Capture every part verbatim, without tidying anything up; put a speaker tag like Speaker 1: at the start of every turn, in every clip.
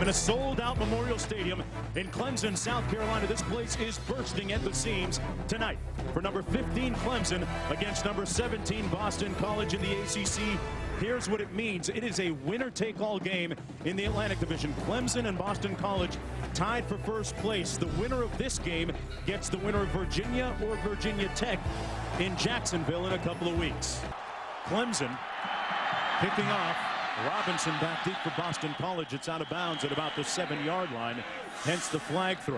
Speaker 1: In a sold-out Memorial Stadium in Clemson, South Carolina, this place is bursting at the seams tonight for number fifteen Clemson against number seventeen Boston College in the A C C. Here's what it means. It is a winner-take-all game in the Atlantic Division. Clemson and Boston College tied for first place. The winner of this game gets the winner of Virginia or Virginia Tech in Jacksonville in a couple of weeks. Clemson kicking off. Robinson back deep for Boston College. It's out of bounds at about the seven-yard line, hence the flag throw.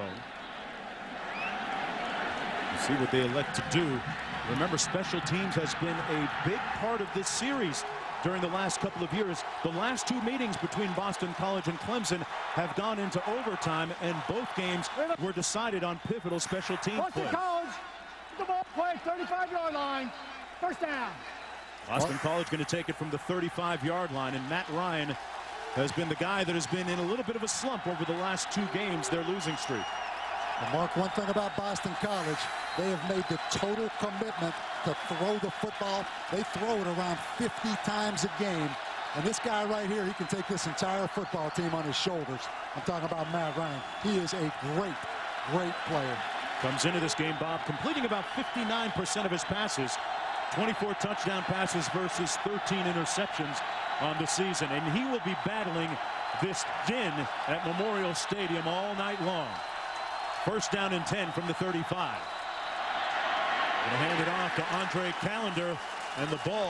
Speaker 1: We'll see what they elect to do. Remember, special teams has been a big part of this series during the last couple of years. The last two meetings between Boston College and Clemson have gone into overtime, and both games were decided on pivotal special team
Speaker 2: Boston
Speaker 1: play.
Speaker 2: College, the ball play, thirty-five-yard line, first down.
Speaker 1: Boston College going to take it from the thirty-five-yard line, and Matt Ryan has been the guy that has been in a little bit of a slump over the last two games, their losing streak.
Speaker 3: And Mark, one thing about Boston College, they have made the total commitment to throw the football. They throw it around fifty times a game. And this guy right here, he can take this entire football team on his shoulders. I'm talking about Matt Ryan. He is a great, great player.
Speaker 1: Comes into this game, Bob, completing about fifty-nine percent of his passes. twenty-four touchdown passes versus thirteen interceptions on the season. And he will be battling this din at Memorial Stadium all night long. First down and ten from the thirty-five. Going to hand it off to Andre Callender, and the ball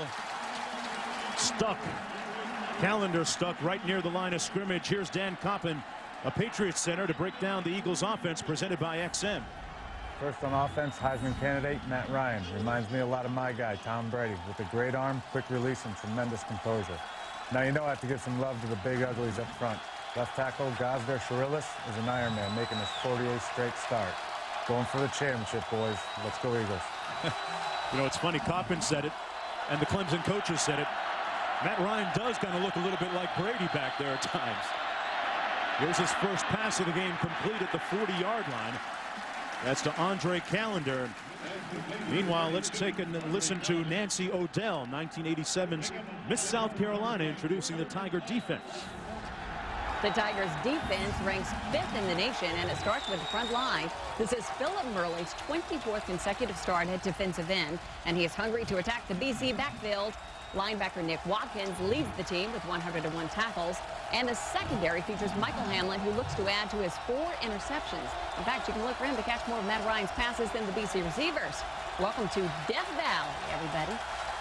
Speaker 1: stuck. Callender stuck right near the line of scrimmage. Here's Dan Coppin, a Patriots center, to break down the Eagles offense presented by X M.
Speaker 4: First on offense, Heisman candidate Matt Ryan. Reminds me a lot of my guy, Tom Brady, with a great arm, quick release, and tremendous composure. Now you know I have to give some love to the big uglies up front. Left tackle Gosder Shirillis is an Ironman, making his forty-eighth straight start. Going for the championship, boys. Let's go Eagles.
Speaker 1: You know, it's funny, Coppin said it, and the Clemson coaches said it. Matt Ryan does kind of look a little bit like Brady back there at times. Here's his first pass of the game, complete at the forty-yard line. That's to Andre Callender. Meanwhile, let's take a listen to Nancy Odell, nineteen eighty-seven's Miss South Carolina, introducing the Tiger defense.
Speaker 5: The Tigers defense ranks fifth in the nation, and it starts with the front line. This is Philip Murley's twenty-fourth consecutive start at defensive end, and he is hungry to attack the B C backfield. Linebacker Nick Watkins leads the team with one hundred one tackles, and the secondary features Michael Hamlin, who looks to add to his four interceptions. In fact, you can look for him to catch more of Matt Ryan's passes than the B C receivers. Welcome to Death Valley, everybody.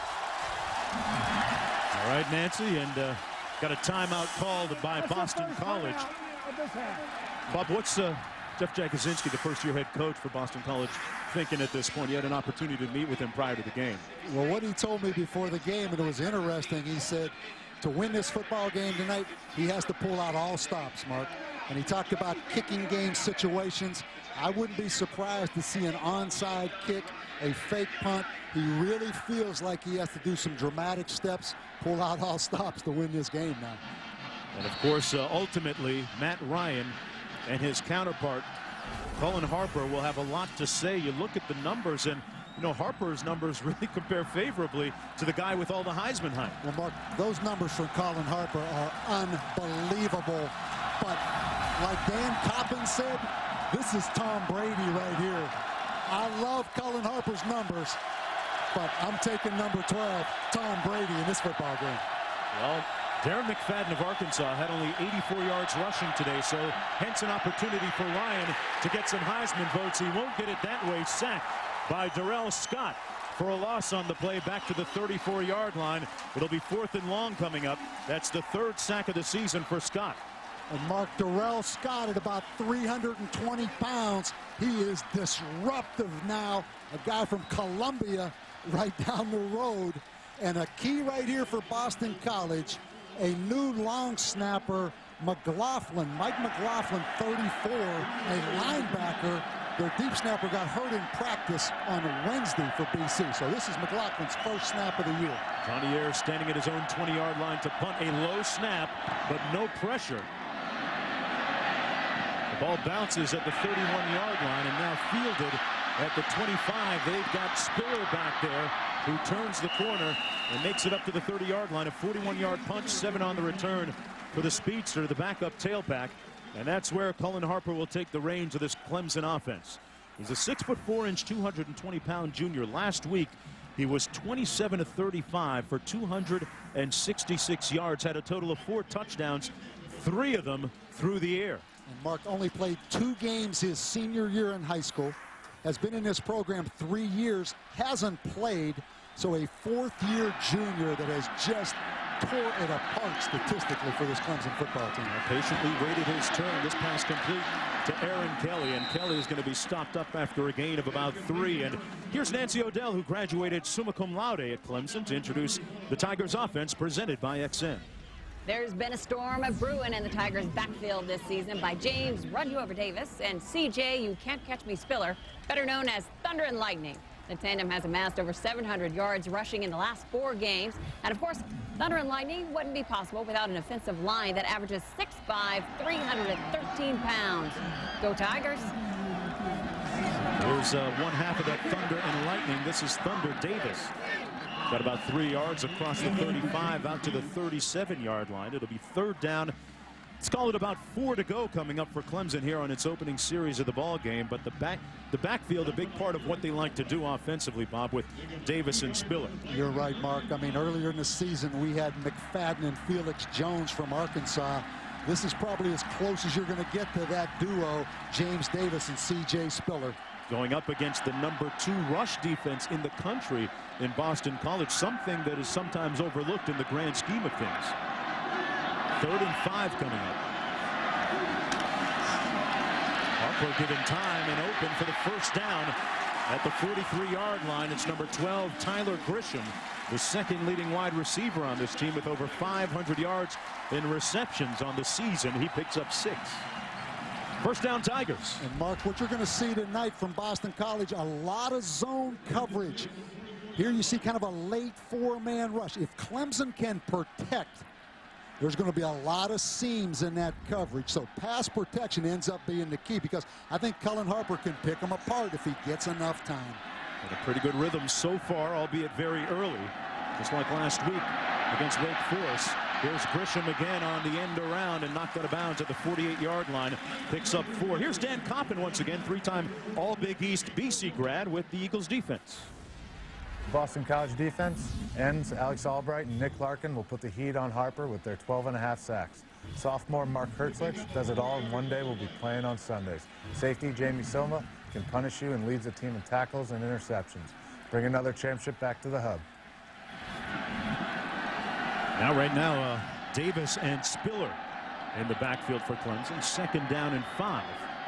Speaker 1: All right, Nancy, and uh, got a timeout called by Boston College. Bob, what's uh, Jeff Jakuzinski, the first-year head coach for Boston College, thinking at this point? You had an opportunity to meet with him prior to the game.
Speaker 3: Well, what he told me before the game, and it was interesting, he said to win this football game tonight, he has to pull out all stops, Mark. And he talked about kicking game situations. I wouldn't be surprised to see an onside kick, a fake punt. He really feels like he has to do some dramatic steps, pull out all stops to win this game now.
Speaker 1: And, of course, uh, ultimately, Matt Ryan and his counterpart, Cullen Harper, will have a lot to say. You look at the numbers, and, you know, Harper's numbers really compare favorably to the guy with all the Heisman hype.
Speaker 3: Well, Mark, those numbers from Cullen Harper are unbelievable. But like Dan Coppin said, this is Tom Brady right here. I love Cullen Harper's numbers, but I'm taking number twelve, Tom Brady, in this football game.
Speaker 1: Well, Darren McFadden of Arkansas had only eighty-four yards rushing today, so hence an opportunity for Ryan to get some Heisman votes. He won't get it that way. Sacked by Darrell Scott for a loss on the play back to the thirty-four-yard line. It'll be fourth and long coming up. That's the third sack of the season for Scott.
Speaker 3: And Mark, Darrell Scott at about three hundred twenty pounds. He is disruptive now. A guy from Columbia right down the road. And a key right here for Boston College, a new long snapper, McLaughlin, Mike McLaughlin, thirty-four, a linebacker. Their deep snapper got hurt in practice on Wednesday for B C. So this is McLaughlin's first snap of the year.
Speaker 1: Johnny Ayers standing at his own twenty-yard line to punt. A low snap, but no pressure. The ball bounces at the thirty-one-yard line and now fielded at the twenty-five. They've got Spiller back there, who turns the corner and makes it up to the thirty-yard line. A forty-one-yard punch, seven on the return for the speedster, the backup tailback. And that's where Cullen Harper will take the reins of this Clemson offense. He's a six foot four inch, two hundred twenty pound junior. Last week, he was twenty-seven of thirty-five for two hundred sixty-six yards, had a total of four touchdowns, three of them through the air.
Speaker 3: And Mark only played two games his senior year in high school, has been in this program three years, hasn't played, so a fourth-year junior that has just tore it apart statistically for this Clemson football team.
Speaker 1: Patiently waited his turn. This pass complete to Aaron Kelly, and Kelly is going to be stopped up after a gain of about three. And here's Nancy O'Dell, who graduated summa cum laude at Clemson, to introduce the Tigers offense presented by X M.
Speaker 5: There's been a storm of brewing in the Tigers' backfield this season by James Run You Over Davis and C J You Can't Catch Me Spiller, better known as Thunder and Lightning. The tandem has amassed over seven hundred yards rushing in the last four games. And of course, Thunder and Lightning wouldn't be possible without an offensive line that averages six five, three hundred thirteen pounds. Go Tigers.
Speaker 1: Here's uh, one half of that Thunder and Lightning. This is Thunder Davis. Got about three yards across the thirty-five out to the thirty-seven yard line. It'll be third down. Let's call it about four to go coming up for Clemson here on its opening series of the ball game. But the back, the backfield, a big part of what they like to do offensively, Bob, with Davis and Spiller.
Speaker 3: You're right, Mark. I mean, earlier in the season, we had McFadden and Felix Jones from Arkansas. This is probably as close as you're going to get to that duo, James Davis and C J Spiller.
Speaker 1: Going up against the number two rush defense in the country in Boston College, something that is sometimes overlooked in the grand scheme of things. Third and five coming up. Harper given time and open for the first down at the forty-three yard line. It's number twelve, Tyler Grisham, the second leading wide receiver on this team with over five hundred yards in receptions on the season. He picks up six. First down, Tigers.
Speaker 3: And Mark, what you're going to see tonight from Boston College, a lot of zone coverage. Here you see kind of a late four-man rush. If Clemson can protect, there's going to be a lot of seams in that coverage. So pass protection ends up being the key, because I think Cullen Harper can pick them apart if he gets enough time.
Speaker 1: And a pretty good rhythm so far, albeit very early, just like last week against Wake Forest. Here's Grisham again on the end around and knocked out of bounds at the forty-eight yard line. Picks up four. Here's Dan Coppin once again, three-time All-Big East B C grad with the Eagles defense.
Speaker 4: Boston College defense ends Alex Albright and Nick Larkin will put the heat on Harper with their twelve and a half sacks. Sophomore Mark Hertzlich does it all, and one day will be playing on Sundays. Safety Jamie Soma can punish you and leads the team in tackles and interceptions. Bring another championship back to the hub.
Speaker 1: Now, right now, uh, Davis and Spiller in the backfield for Clemson. Second down and five.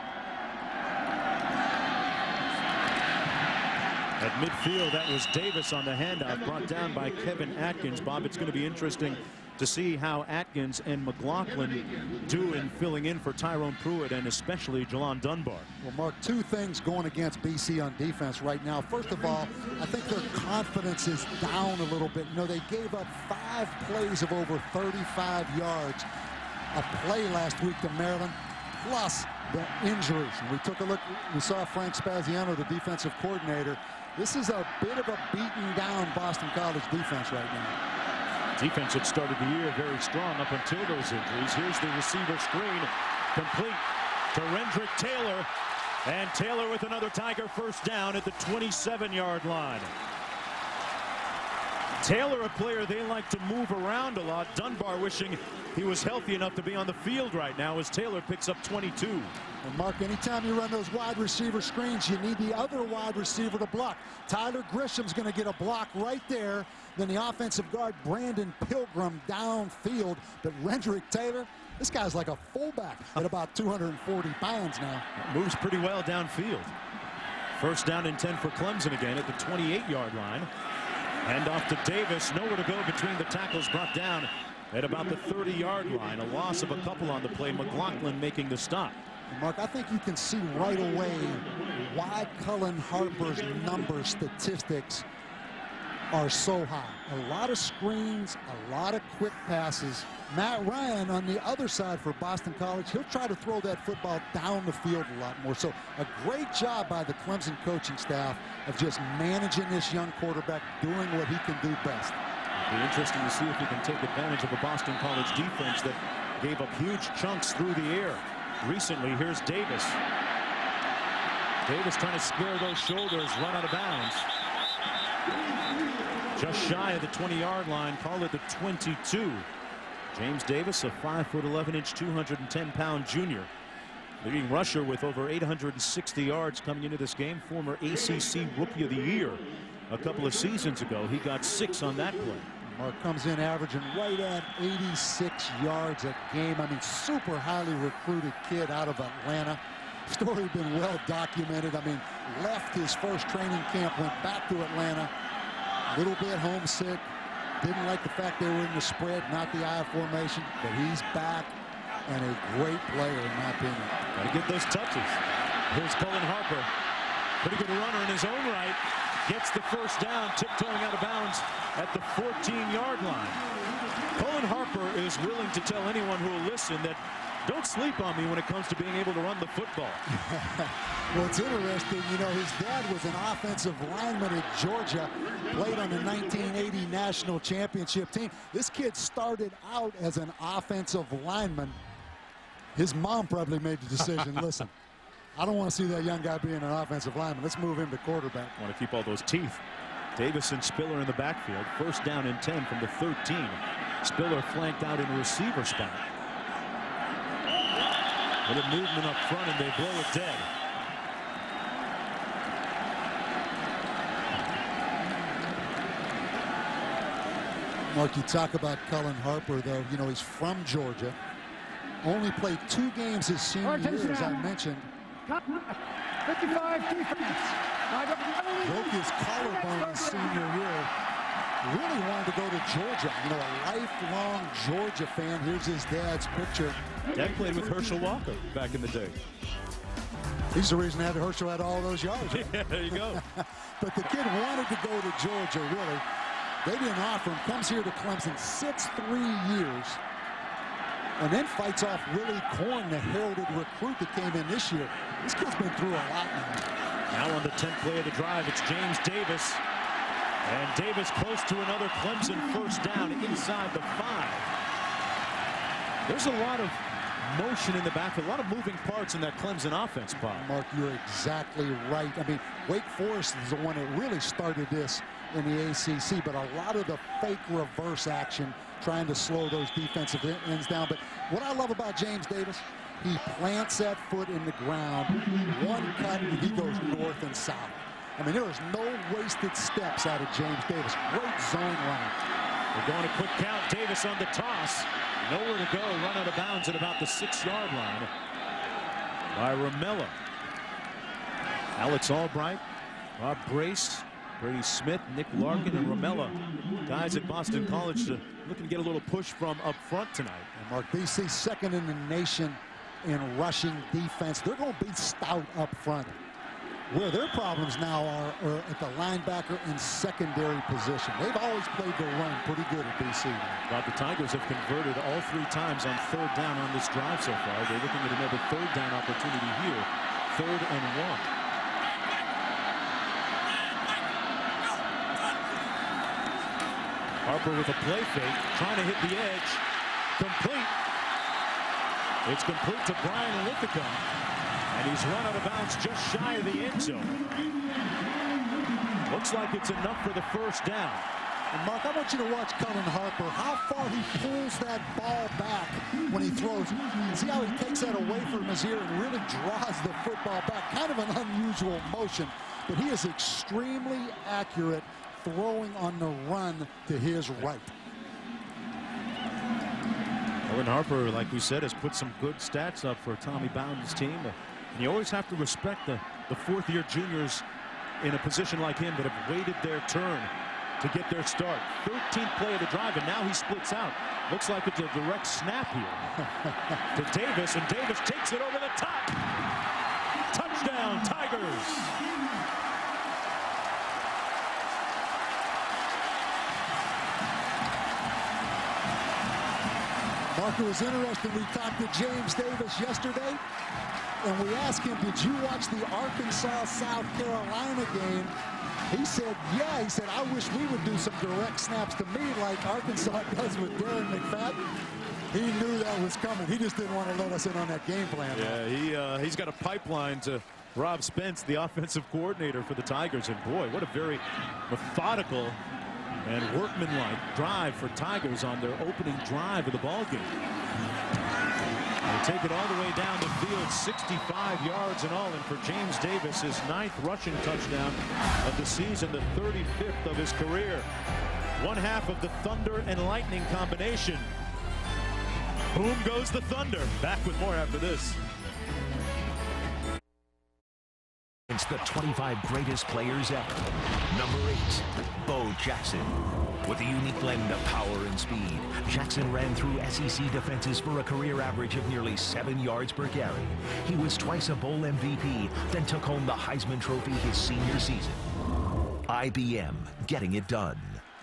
Speaker 1: At midfield, that was Davis on the handout, brought down by Kevin Atkins. Bob, it's going to be interesting to see how Atkins and McLaughlin do in filling in for Tyrone Pruitt and especially Jalon Dunbar.
Speaker 3: Well, Mark, two things going against B C on defense right now. First of all, I think their confidence is down a little bit. You know, they gave up five plays of over thirty-five yards a play last week to Maryland, plus the injuries. And we took a look, we saw Frank Spaziano, the defensive coordinator. This is a bit of a beaten down Boston College defense right now.
Speaker 1: Defense had started the year very strong up until those injuries. Here's the receiver screen, complete to Rendrick Taylor. And Taylor with another Tiger first down at the twenty-seven yard line. Taylor, a player they like to move around a lot. Dunbar wishing he was healthy enough to be on the field right now as Taylor picks up twenty-two.
Speaker 3: And Mark, anytime you run those wide receiver screens, you need the other wide receiver to block. Tyler Grisham's going to get a block right there. Then the offensive guard, Brandon Pilgrim, downfield. But Rendrick Taylor, this guy's like a fullback at about two hundred forty pounds now.
Speaker 1: Moves pretty well downfield. First down and ten for Clemson again at the twenty-eight yard line. Hand off to Davis. Nowhere to go between the tackles, brought down at about the thirty yard line. A loss of a couple on the play. McLaughlin making the stop.
Speaker 3: Mark, I think you can see right away why Cullen Harper's number statistics are so high. A lot of screens, a lot of quick passes. Matt Ryan on the other side for Boston College, he'll try to throw that football down the field a lot more. So a great job by the Clemson coaching staff of just managing this young quarterback, doing what he can do best.
Speaker 1: It'll be interesting to see if he can take advantage of a Boston College defense that gave up huge chunks through the air recently. Here's Davis. Davis trying to square those shoulders, run out of bounds. Just shy of the twenty yard line, call it the twenty-two. James Davis, a five foot eleven inch, two hundred ten pound junior. Leading rusher with over eight hundred sixty yards coming into this game. Former A C C Rookie of the Year a couple of seasons ago. He got six on that play.
Speaker 3: Mark comes in averaging right at eighty-six yards a game. I mean, super highly recruited kid out of Atlanta. Story been well documented. I mean, left his first training camp, went back to Atlanta, a little bit homesick. Didn't like the fact they were in the spread, not the I formation, but he's back and a great player in my opinion.
Speaker 1: Gotta get those touches. Here's Cullen Harper. Pretty good runner in his own right. Gets the first down, tiptoeing out of bounds at the fourteen yard line. Cullen Harper is willing to tell anyone who will listen that don't sleep on me when it comes to being able to run the football.
Speaker 3: Well, it's interesting. You know, his dad was an offensive lineman at Georgia, played on the nineteen eighty national championship team. This kid started out as an offensive lineman. His mom probably made the decision, listen, I don't want to see that young guy being an offensive lineman. Let's move him to quarterback.
Speaker 1: Want to keep all those teeth. Davis and Spiller in the backfield. First down and ten from the thirteen. Spiller flanked out in a receiver spot. A little movement up front and they blow it dead.
Speaker 3: Mark, you talk about Cullen Harper, though. You know, he's from Georgia. Only played two games his senior year, as I mentioned.
Speaker 2: fifty-five defense.
Speaker 3: Broke his collarbone his senior year. Really wanted to go to Georgia. You know, a lifelong Georgia fan. Here's his dad's picture.
Speaker 1: Dad played with Herschel Walker back in the day.
Speaker 3: He's the reason that Herschel had all those yards. Right?
Speaker 1: Yeah, there you go.
Speaker 3: But the kid wanted to go to Georgia, really. They didn't offer him. Comes here to Clemson, sits three years, and then fights off Willie Corn, the heralded recruit that came in this year. This kid's been through a lot now.
Speaker 1: Now on the tenth play of the drive, it's James Davis. And Davis close to another Clemson first down inside the five. There's a lot of motion in the backfield, a lot of moving parts in that Clemson offense, Bob.
Speaker 3: Mark, you're exactly right. I mean, Wake Forest is the one that really started this in the A C C, but a lot of the fake reverse action trying to slow those defensive ends down. But what I love about James Davis, he plants that foot in the ground, one cut, and he goes north and south. I mean, there is no wasted steps out of James Davis. Great zone running.
Speaker 1: We're going a quick count. Davis on the toss. Nowhere to go. Run out of bounds at about the six yard line by Ramella. Alex Albright, Rob Brace, Brady Smith, Nick Larkin, and Ramella. Guys at Boston College to looking to get a little push from up front tonight.
Speaker 3: And Mark, B C second in the nation in rushing defense. They're going to be stout up front. Where their problems now are, are at the linebacker and secondary position. They've always played the run pretty good at B C.
Speaker 1: But the Tigers have converted all three times on third down on this drive so far. They're looking at another third down opportunity here. Third and one. Harper with a play fake, trying to hit the edge. Complete. It's complete to Brian Lithicum. And he's run out of bounds just shy of the end zone. Looks like it's enough for the first down.
Speaker 3: And Mark, I want you to watch Cullen Harper, how far he pulls that ball back when he throws. See how he takes that away from his ear and really draws the football back. Kind of an unusual motion, but he is extremely accurate throwing on the run to his right.
Speaker 1: Cullen Harper, like we said, has put some good stats up for Tommy Bowden's team. And you always have to respect the, the fourth-year juniors in a position like him that have waited their turn to get their start. thirteenth play of the drive, and now he splits out. Looks like it's a direct snap here to Davis, and Davis takes it over the top. Touchdown, Tigers.
Speaker 3: Mark, it was interesting. We talked to James Davis yesterday, and we asked him, did you watch the Arkansas-South Carolina game? He said, yeah. He said, I wish we would do some direct snaps to me like Arkansas does with Darren McFadden. He knew that was coming. He just didn't want to let us in on that game plan.
Speaker 1: Yeah, he, uh, he's got a pipeline to Rob Spence, the offensive coordinator for the Tigers. And boy, what a very methodical and workmanlike drive for Tigers on their opening drive of the ball game. They take it all the way down the field, sixty-five yards in all, and for James Davis, his ninth rushing touchdown of the season, the thirty-fifth of his career. One half of the Thunder and Lightning combination. Boom goes the Thunder. Back with more after this.
Speaker 6: It's the twenty-five greatest players ever. Number eight, Bo Jackson. With a unique blend of power and speed, Jackson ran through S E C defenses for a career average of nearly seven yards per carry. He was twice a bowl M V P, then took home the Heisman Trophy his senior season. I B M, getting it done.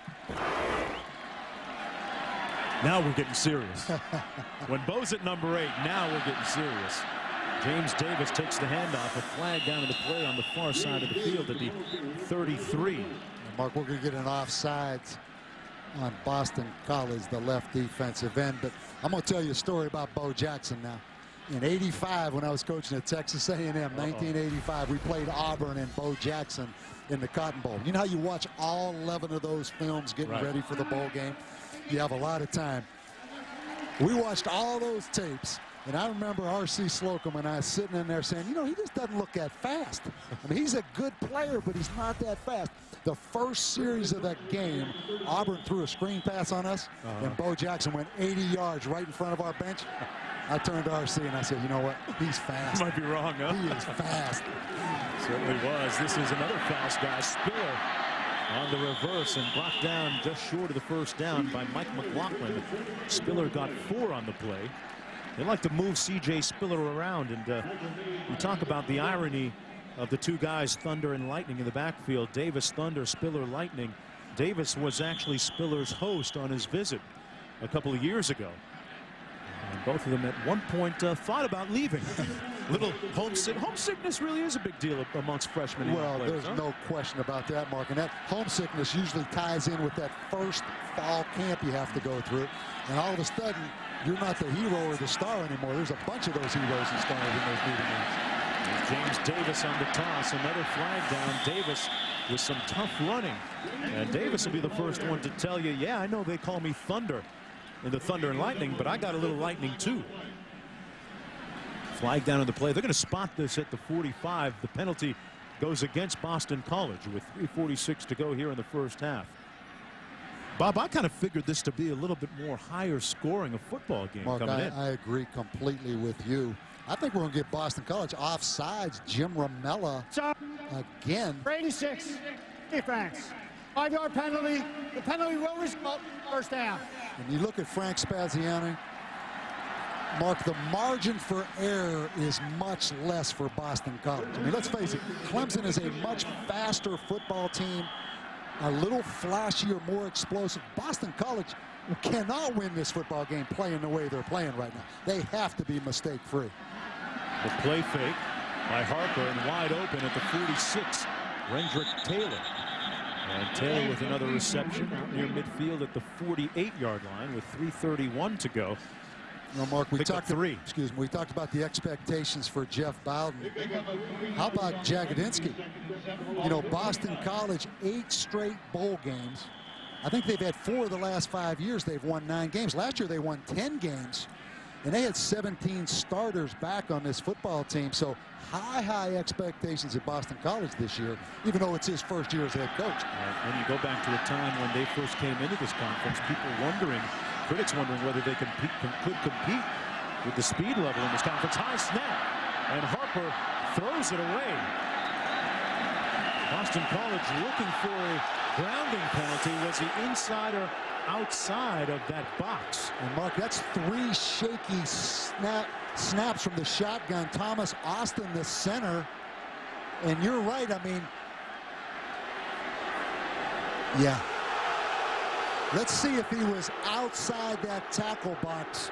Speaker 1: Now we're getting serious. When Bo's at number eight, now we're getting serious. James Davis takes the handoff, a flag down to the play on the far side of the field at the thirty-three.
Speaker 3: Mark, we're going to get an offsides on Boston College, the left defensive end. But I'm going to tell you a story about Bo Jackson now. In eighty-five, when I was coaching at Texas A and M, uh-oh. nineteen eighty-five, we played Auburn and Bo Jackson in the Cotton Bowl. You know how you watch all eleven of those films getting
Speaker 1: right.
Speaker 3: ready for the bowl game? You have a lot of time. We watched all those tapes. And I remember R C Slocum and I sitting in there saying, you know, he just doesn't look that fast. I mean, he's a good player, but he's not that fast. The first series of that game, Auburn threw a screen pass on us, uh-huh. and Bo Jackson went eighty yards right in front of our bench. I turned to R C and I said, you know what? He's fast.
Speaker 1: You might be wrong, huh?
Speaker 3: He is fast.
Speaker 1: Certainly was. This is another fast guy, Spiller, on the reverse and brought down just short of the first down by Mike McLaughlin. Spiller got four on the play. They like to move C J Spiller around, and uh, we talk about the irony of the two guys, Thunder and Lightning, in the backfield. Davis, Thunder, Spiller, Lightning. Davis was actually Spiller's host on his visit a couple of years ago. And both of them at one point uh, thought about leaving. Little homesick. Homesickness really is a big deal amongst freshmen.
Speaker 3: Well,
Speaker 1: players,
Speaker 3: there's
Speaker 1: huh?
Speaker 3: no question about that, Mark. And that homesickness usually ties in with that first fall camp you have to go through. And all of a sudden, you're not the hero or the star anymore. There's a bunch of those heroes and stars in those meeting rooms.
Speaker 1: James Davis on the toss. Another flag down. Davis with some tough running. And Davis will be the first one to tell you, yeah, I know they call me Thunder in the Thunder and Lightning, but I got a little lightning too. Flag down on the play. They're going to spot this at the forty-five. The penalty goes against Boston College with three forty-six to go here in the first half. Bob, I kind of figured this to be a little bit more higher scoring a football game
Speaker 3: Mark,
Speaker 1: coming
Speaker 3: I,
Speaker 1: in.
Speaker 3: I agree completely with you. I think we're going to get Boston College offsides. Jim Ramella again.
Speaker 2: eighty-six defense. Five-yard penalty. The penalty will result first down.
Speaker 3: And you look at Frank Spaziani. Mark, the margin for error is much less for Boston College. I mean, let's face it, Clemson is a much faster football team, a little flashier, more explosive. Boston College cannot win this football game playing the way they're playing right now. They have to be mistake-free.
Speaker 1: The play fake by Harper and wide open at the forty-six, Rendrick Taylor. And Taylor with another reception out near midfield at the forty-eight yard line with three thirty-one to go.
Speaker 3: You know, Mark, we
Speaker 1: Pick
Speaker 3: talked
Speaker 1: three.
Speaker 3: Excuse me. We talked about the expectations for Jeff Bowden. How about Jagodinsky? You know, Boston College, eight straight bowl games. I think they've had four of the last five years. They've won nine games. Last year they won ten games, and they had seventeen starters back on this football team. So high, high expectations at Boston College this year, even though it's his first year as head coach.
Speaker 1: Right. When you go back to a time when they first came into this conference, people wondering, critics wondering whether they compete, could compete with the speed level in this conference. High snap, and Harper throws it away. Boston College looking for a grounding penalty. Was he inside or outside of that box?
Speaker 3: And Mark, that's three shaky snap snaps from the shotgun. Thomas Austin, the center. And you're right, I mean, yeah. Let's see if he was outside that tackle box.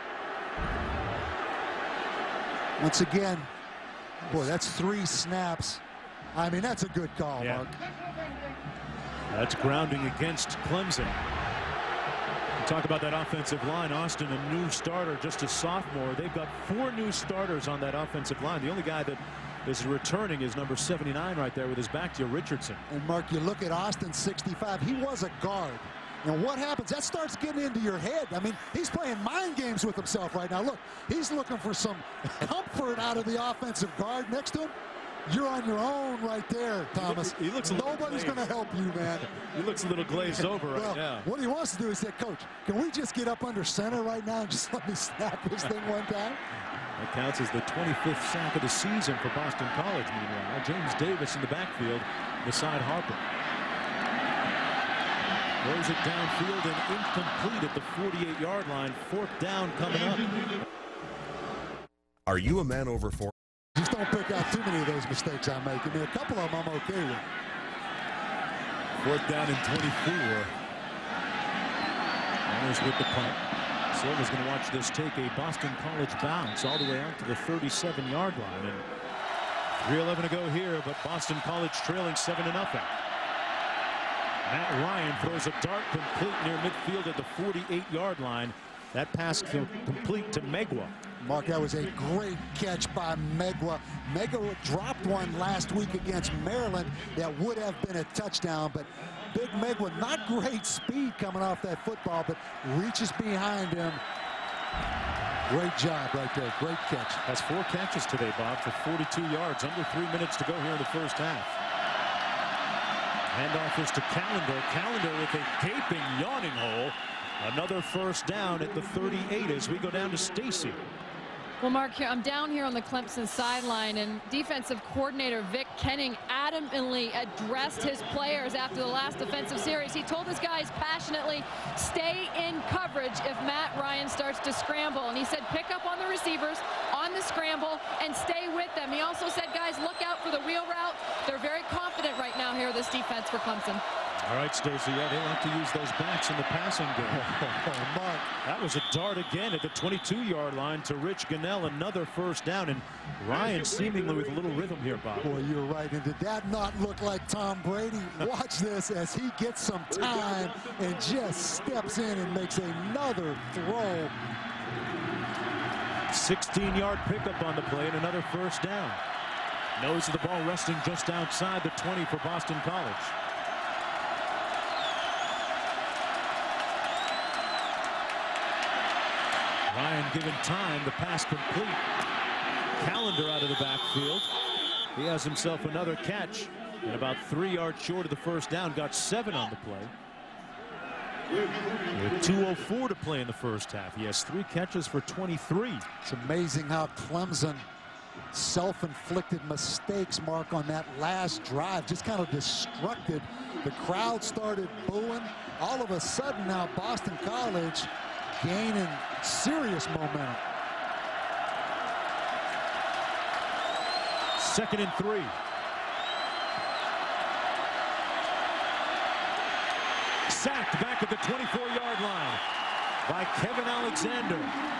Speaker 3: Once again, boy, that's three snaps. I mean, that's a good call,
Speaker 1: yeah.
Speaker 3: Mark.
Speaker 1: That's grounding against Clemson. Talk about that offensive line. Austin, a new starter, just a sophomore. They've got four new starters on that offensive line. The only guy that is returning is number seventy-nine right there with his back to Richardson.
Speaker 3: And Mark, you look at Austin, sixty-five. He was a guard. And what happens? That starts getting into your head. I mean, he's playing mind games with himself right now. Look, he's looking for some comfort out of the offensive guard next to him. You're on your own right there, Thomas.
Speaker 1: He, look, he looks
Speaker 3: Nobody's going to help you, man.
Speaker 1: He looks a little glazed over right
Speaker 3: well,
Speaker 1: now.
Speaker 3: What he wants to do is say, Coach, can we just get up under center right now and just let me snap this thing one time?
Speaker 1: That counts as the twenty-fifth sack of the season for Boston College. Meanwhile, James Davis in the backfield beside Harper. Throws it downfield and incomplete at the forty-eight yard line. Fourth down coming up.
Speaker 7: Are you a man over four?
Speaker 3: Just don't pick out too many of those mistakes I make. I mean, a couple of them I'm okay with.
Speaker 1: Fourth down and twenty-four. Myers with the punt. Silva's going to watch this take a Boston College bounce all the way out to the thirty-seven yard line. And three eleven to go here, but Boston College trailing seven to nothing. Matt Ryan throws a dart complete near midfield at the forty-eight yard line. That pass complete to Megwa.
Speaker 3: Mark, that was a great catch by Megwa. Megwa dropped one last week against Maryland that would have been a touchdown, but Big Megwa, not great speed coming off that football, but reaches behind him. Great job right there. Great catch.
Speaker 1: Has four catches today, Bob, for forty-two yards. Under three minutes to go here in the first half. Handoff is to Callender. Callender with a gaping, yawning hole. Another first down at the thirty-eight as we go down to Stacy.
Speaker 8: Well, Mark, here I'm down here on the Clemson sideline, and defensive coordinator Vic Kenning adamantly addressed his players after the last defensive series. He told his guys passionately, stay in coverage if Matt Ryan starts to scramble. And he said, pick up on the receivers on the scramble and stay with them. He also said, guys, look out for the wheel route. They're very confident right now here, this defense for Clemson.
Speaker 1: All right, Stacey. Yeah, they like to use those backs in the passing game.
Speaker 3: Mark,
Speaker 1: that was a dart again at the twenty-two yard line to Rich Gunnell. Another first down, and Ryan seemingly with a little rhythm here, Bob.
Speaker 3: Boy, you're right. And did that not look like Tom Brady? Watch this as he gets some time and just steps in and makes another throw.
Speaker 1: sixteen yard pickup on the play and another first down. Nose of the ball resting just outside the twenty for Boston College. Ryan given time, the pass complete. Callender out of the backfield. He has himself another catch and about three yards short of the first down. Got seven on the play. With two oh four to play in the first half. He has three catches for twenty-three.
Speaker 3: It's amazing how Clemson self-inflicted mistakes, Mark, on that last drive. Just kind of destructed. The crowd started booing. All of a sudden now Boston College gaining serious momentum.
Speaker 1: Second and three. Sacked back at the twenty-four yard line by Kevin Alexander.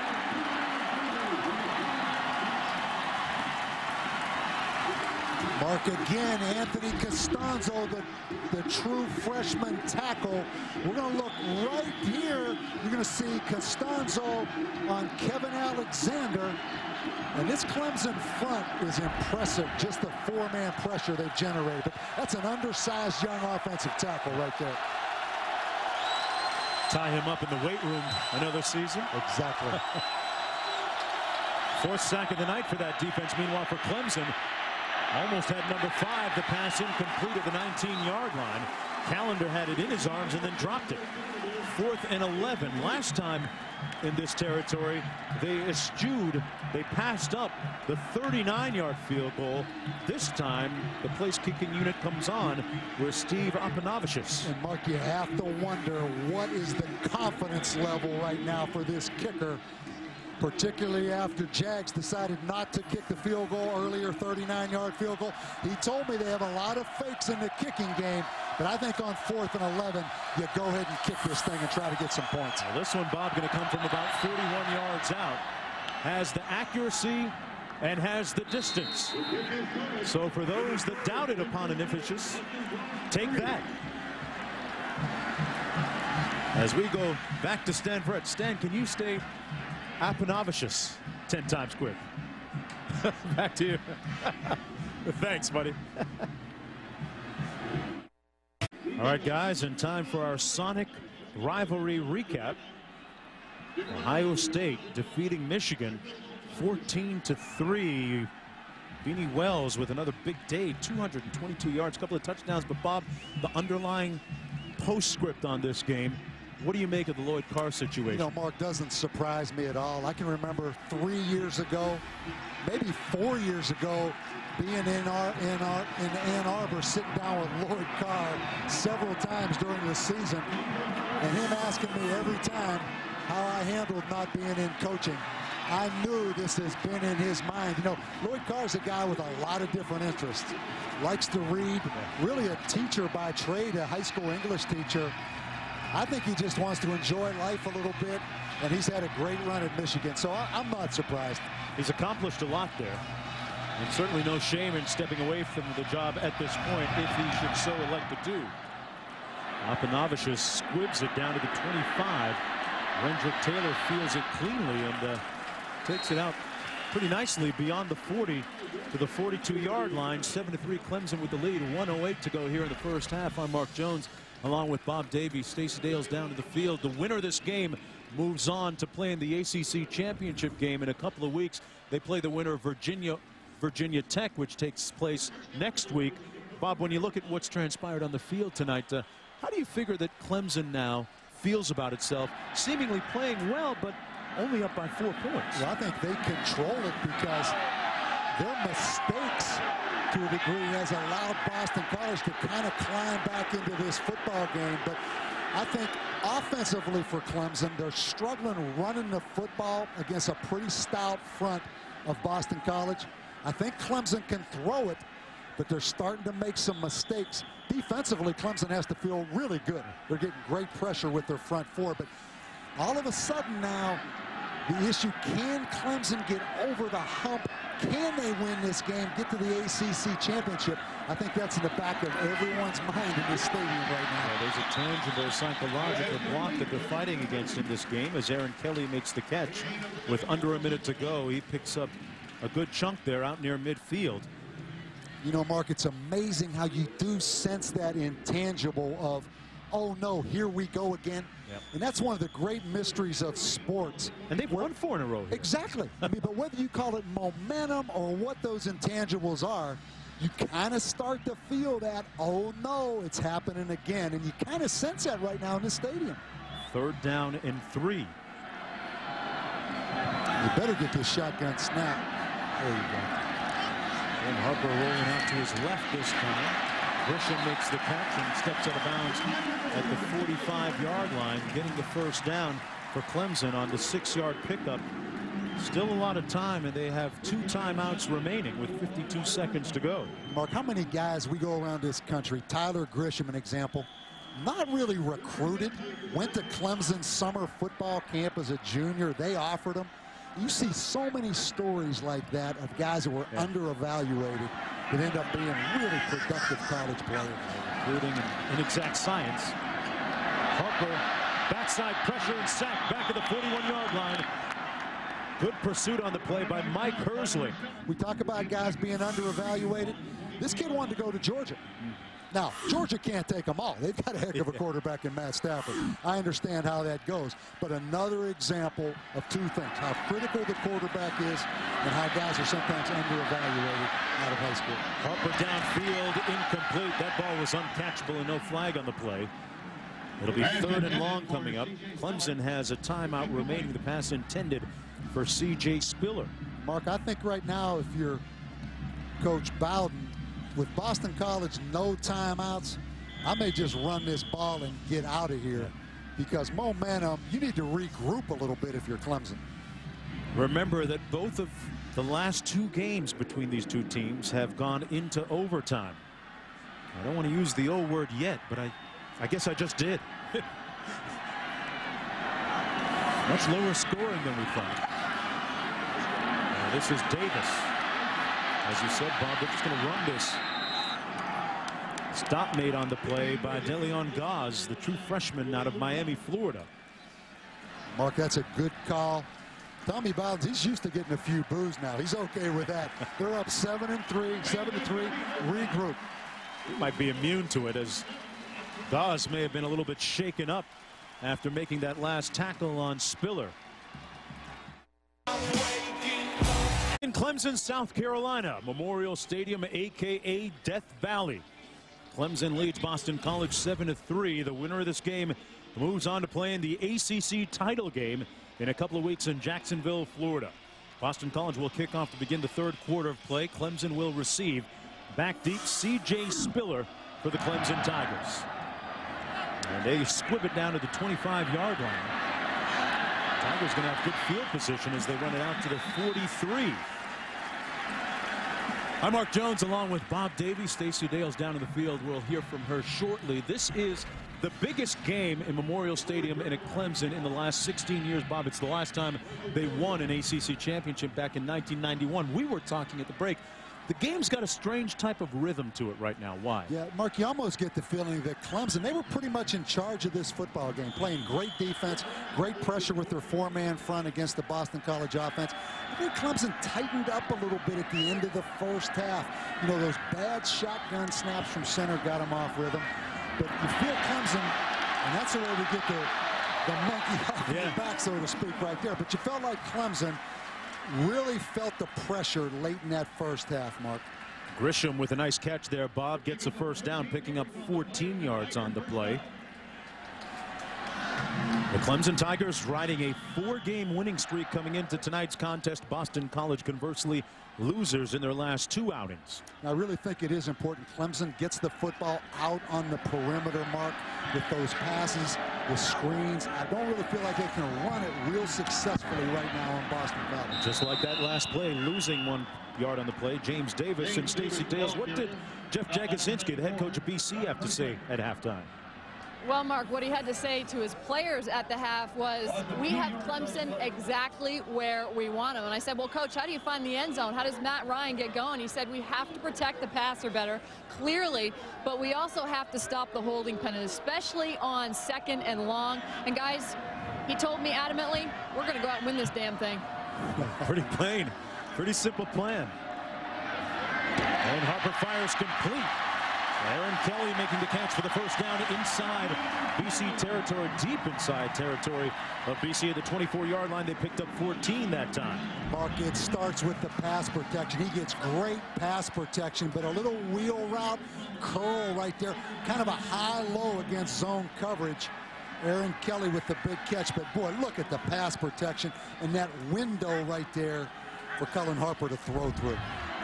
Speaker 3: Mark, again, Anthony Costanzo, the, the true freshman tackle. We're going to look right here. You're going to see Costanzo on Kevin Alexander. And this Clemson front is impressive, just the four-man pressure they've generated. But that's an undersized young offensive tackle right there.
Speaker 1: Tie him up in the weight room another season.
Speaker 3: Exactly.
Speaker 1: Fourth sack of the night for that defense. Meanwhile, for Clemson, almost had number five. The pass incomplete at the nineteen yard line. Callender had it in his arms and then dropped it. Fourth and eleven. Last time in this territory, they eschewed, they passed up the thirty-nine yard field goal. This time, the place kicking unit comes on with Steve Apanavicius.
Speaker 3: And Mark, you have to wonder what is the confidence level right now for this kicker, particularly after Jags decided not to kick the field goal earlier, thirty-nine yard field goal. He told me they have a lot of fakes in the kicking game, but I think on fourth and eleven, you go ahead and kick this thing and try to get some points.
Speaker 1: Well, this one, Bob, going to come from about forty-one yards out. Has the accuracy and has the distance. So for those that doubted upon Apanavicius, take that. As we go back to Stan Brett. Stan, can you stay Apanavicius ten times quick? Back to you. Thanks, buddy. All right, guys, and time for our Sonic rivalry recap. Ohio State defeating Michigan fourteen to three. Beanie Wells with another big day, two hundred twenty-two yards, a couple of touchdowns. But Bob, the underlying postscript on this game, what do you make of the Lloyd Carr situation?
Speaker 3: You know, Mark, doesn't surprise me at all. I can remember three years ago, maybe four years ago, being in, our, in, our, in Ann Arbor, sitting down with Lloyd Carr several times during the season, and him asking me every time how I handled not being in coaching. I knew this has been in his mind. You know, Lloyd Carr's a guy with a lot of different interests. Likes to read, really a teacher by trade, a high school English teacher. I think he just wants to enjoy life a little bit, and he's had a great run at Michigan, so I, I'm not surprised.
Speaker 1: He's accomplished a lot there, and certainly no shame in stepping away from the job at this point if he should so elect to do. Apanavicius squibs it down to the twenty-five. Rendrick Taylor feels it cleanly and uh, takes it out pretty nicely beyond the forty to the forty-two yard line. seven to three Clemson with the lead. one oh eight to go here in the first half. I'm Mark Jones along with Bob Davies. Stacey Dale's down to the field. The winner of this game moves on to play in the A C C championship game in a couple of weeks. They play the winner of Virginia Virginia Tech, which takes place next week. Bob, when you look at what's transpired on the field tonight, uh, how do you figure that Clemson now feels about itself, seemingly playing well, but only up by four points?
Speaker 3: Well, I think they control it because their mistakes to a degree has allowed Boston College to kind of climb back into this football game. But I think offensively for Clemson, they're struggling running the football against a pretty stout front of Boston College. I think Clemson can throw it, but they're starting to make some mistakes. Defensively, Clemson has to feel really good. They're getting great pressure with their front four, but all of a sudden now, the issue, can Clemson get over the hump? Can they win this game, get to the A C C championship? I think that's in the back of everyone's mind in this stadium right now.
Speaker 1: Well, there's a tangible psychological block that they're fighting against in this game as Aaron Kelly makes the catch. With under a minute to go, he picks up a good chunk there out near midfield.
Speaker 3: You know, Mark, it's amazing how you do sense that intangible of, oh no, here we go again. Yep. And that's one of the great mysteries of sports.
Speaker 1: And they've won four in a row here.
Speaker 3: Exactly. I mean, but whether you call it momentum or what those intangibles are, you kind of start to feel that, oh no, it's happening again. And you kind of sense that right now in this stadium.
Speaker 1: Third down and three.
Speaker 3: You better get this shotgun snap. There you go.
Speaker 1: And Harper rolling out to his left this time. Grisham makes the catch and steps out of bounds at the forty-five yard line, getting the first down for Clemson on the six yard pickup. Still a lot of time, and they have two timeouts remaining with fifty-two seconds to go.
Speaker 3: Mark, how many guys we go around this country, Tyler Grisham, an example, not really recruited, went to Clemson summer football camp as a junior. They offered him. You see so many stories like that of guys that were yeah. under-evaluated that end up being really productive college players.
Speaker 1: Including in exact science. Harper, backside pressure and sack back at the forty-one yard line. Good pursuit on the play by Mike Hersling.
Speaker 3: We talk about guys being under-evaluated. This kid wanted to go to Georgia. Now, Georgia can't take them all. They've got a heck of a quarterback in Matt Stafford. I understand how that goes. But another example of two things, how critical the quarterback is and how guys are sometimes under-evaluated out of high school.
Speaker 1: Harper downfield, incomplete. That ball was uncatchable and no flag on the play. It'll be third and long coming up. Clemson has a timeout remaining. The pass intended for C J Spiller.
Speaker 3: Mark, I think right now if you're Coach Bowden, with Boston College no timeouts, I may just run this ball and get out of here because momentum, you need to regroup a little bit if you're Clemson.
Speaker 1: Remember that both of the last two games between these two teams have gone into overtime. I don't want to use the O word yet, but I, I guess I just did. Much lower scoring than we thought. Now this is Davis. As you said, Bob, they're just going to run this. Stop made on the play by DeLeon Gause, the true freshman out of Miami, Florida.
Speaker 3: Mark, that's a good call. Tommy Bowden, he's used to getting a few boos now. He's okay with that. They're up seven and three, seven to three. Regroup.
Speaker 1: He might be immune to it, as Gause may have been a little bit shaken up after making that last tackle on Spiller. In Clemson, South Carolina, Memorial Stadium, aka Death Valley. Clemson leads Boston College seven to three. The winner of this game moves on to play in the A C C title game in a couple of weeks in Jacksonville, Florida. Boston College will kick off to begin the third quarter of play. Clemson will receive. Back deep, C J Spiller for the Clemson Tigers. And they squib it down to the twenty-five yard line. Tigers going to have good field position as they run it out to the forty-three. I'm Mark Jones along with Bob Davies. Stacey Dale's down in the field. We'll hear from her shortly. This is the biggest game in Memorial Stadium and at Clemson in the last sixteen years. Bob, it's the last time they won an A C C championship back in nineteen ninety-one. We were talking at the break. The game's got a strange type of rhythm to it right now. Why?
Speaker 3: Yeah, Mark, you almost get the feeling that Clemson, they were pretty much in charge of this football game, playing great defense, great pressure with their four-man front against the Boston College offense. I think Clemson tightened up a little bit at the end of the first half. You know, those bad shotgun snaps from center got them off rhythm. But you feel Clemson, and that's the way we get the, the monkey off yeah. the back, so to speak, right there. But you felt like Clemson really felt the pressure late in that first half, Mark.
Speaker 1: Grisham with a nice catch there. Bob gets a first down, picking up fourteen yards on the play. The Clemson Tigers riding a four-game winning streak coming into tonight's contest. Boston College, conversely, losers in their last two outings.
Speaker 3: I really think it is important Clemson gets the football out on the perimeter, Mark, with those passes, with screens. I don't really feel like they can run it real successfully right now on Boston College.
Speaker 1: Just like that last play, losing one yard on the play. James Davis and Stacey Dales. What did Jeff Jagosinski, the head coach of B C, have to say at halftime?
Speaker 8: Well, Mark, what he had to say to his players at the half was, we have Clemson exactly where we want them. And I said, well, Coach, how do you find the end zone? How does Matt Ryan get going? He said, we have to protect the passer better, clearly, but we also have to stop the holding penalty, especially on second and long. And, guys, he told me adamantly, we're going to go out and win this damn thing.
Speaker 1: Pretty plain. Pretty simple plan. And Harper fires complete. Aaron Kelly making the catch for the first down inside B C territory, deep inside territory of B C at the twenty-four yard line. They picked up fourteen that time.
Speaker 3: Mark, it starts with the pass protection. He gets great pass protection, but a little wheel route curl right there, kind of a high-low against zone coverage. Aaron Kelly with the big catch, but boy, look at the pass protection and that window right there for Cullen Harper to throw through.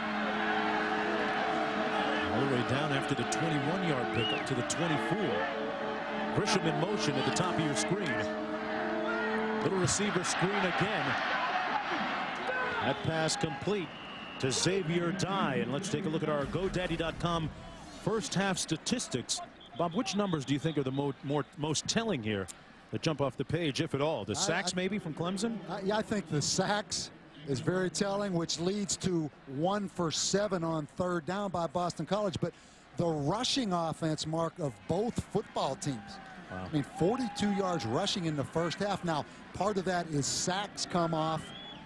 Speaker 1: All the way down after the twenty-one yard pick up to the twenty-four. Grisham in motion at the top of your screen. Little receiver screen again. That pass complete to Xavier Dye. And let's take a look at our GoDaddy dot com first half statistics. Bob, which numbers do you think are the mo more most telling here that jump off the page, if at all? The sacks I, I, maybe from Clemson?
Speaker 3: I, yeah, I think the sacks is very telling, which leads to one for seven on third down by Boston College. But the rushing offense, Mark, of both football teams. Wow. I mean, forty-two yards rushing in the first half. Now, part of that is sacks come off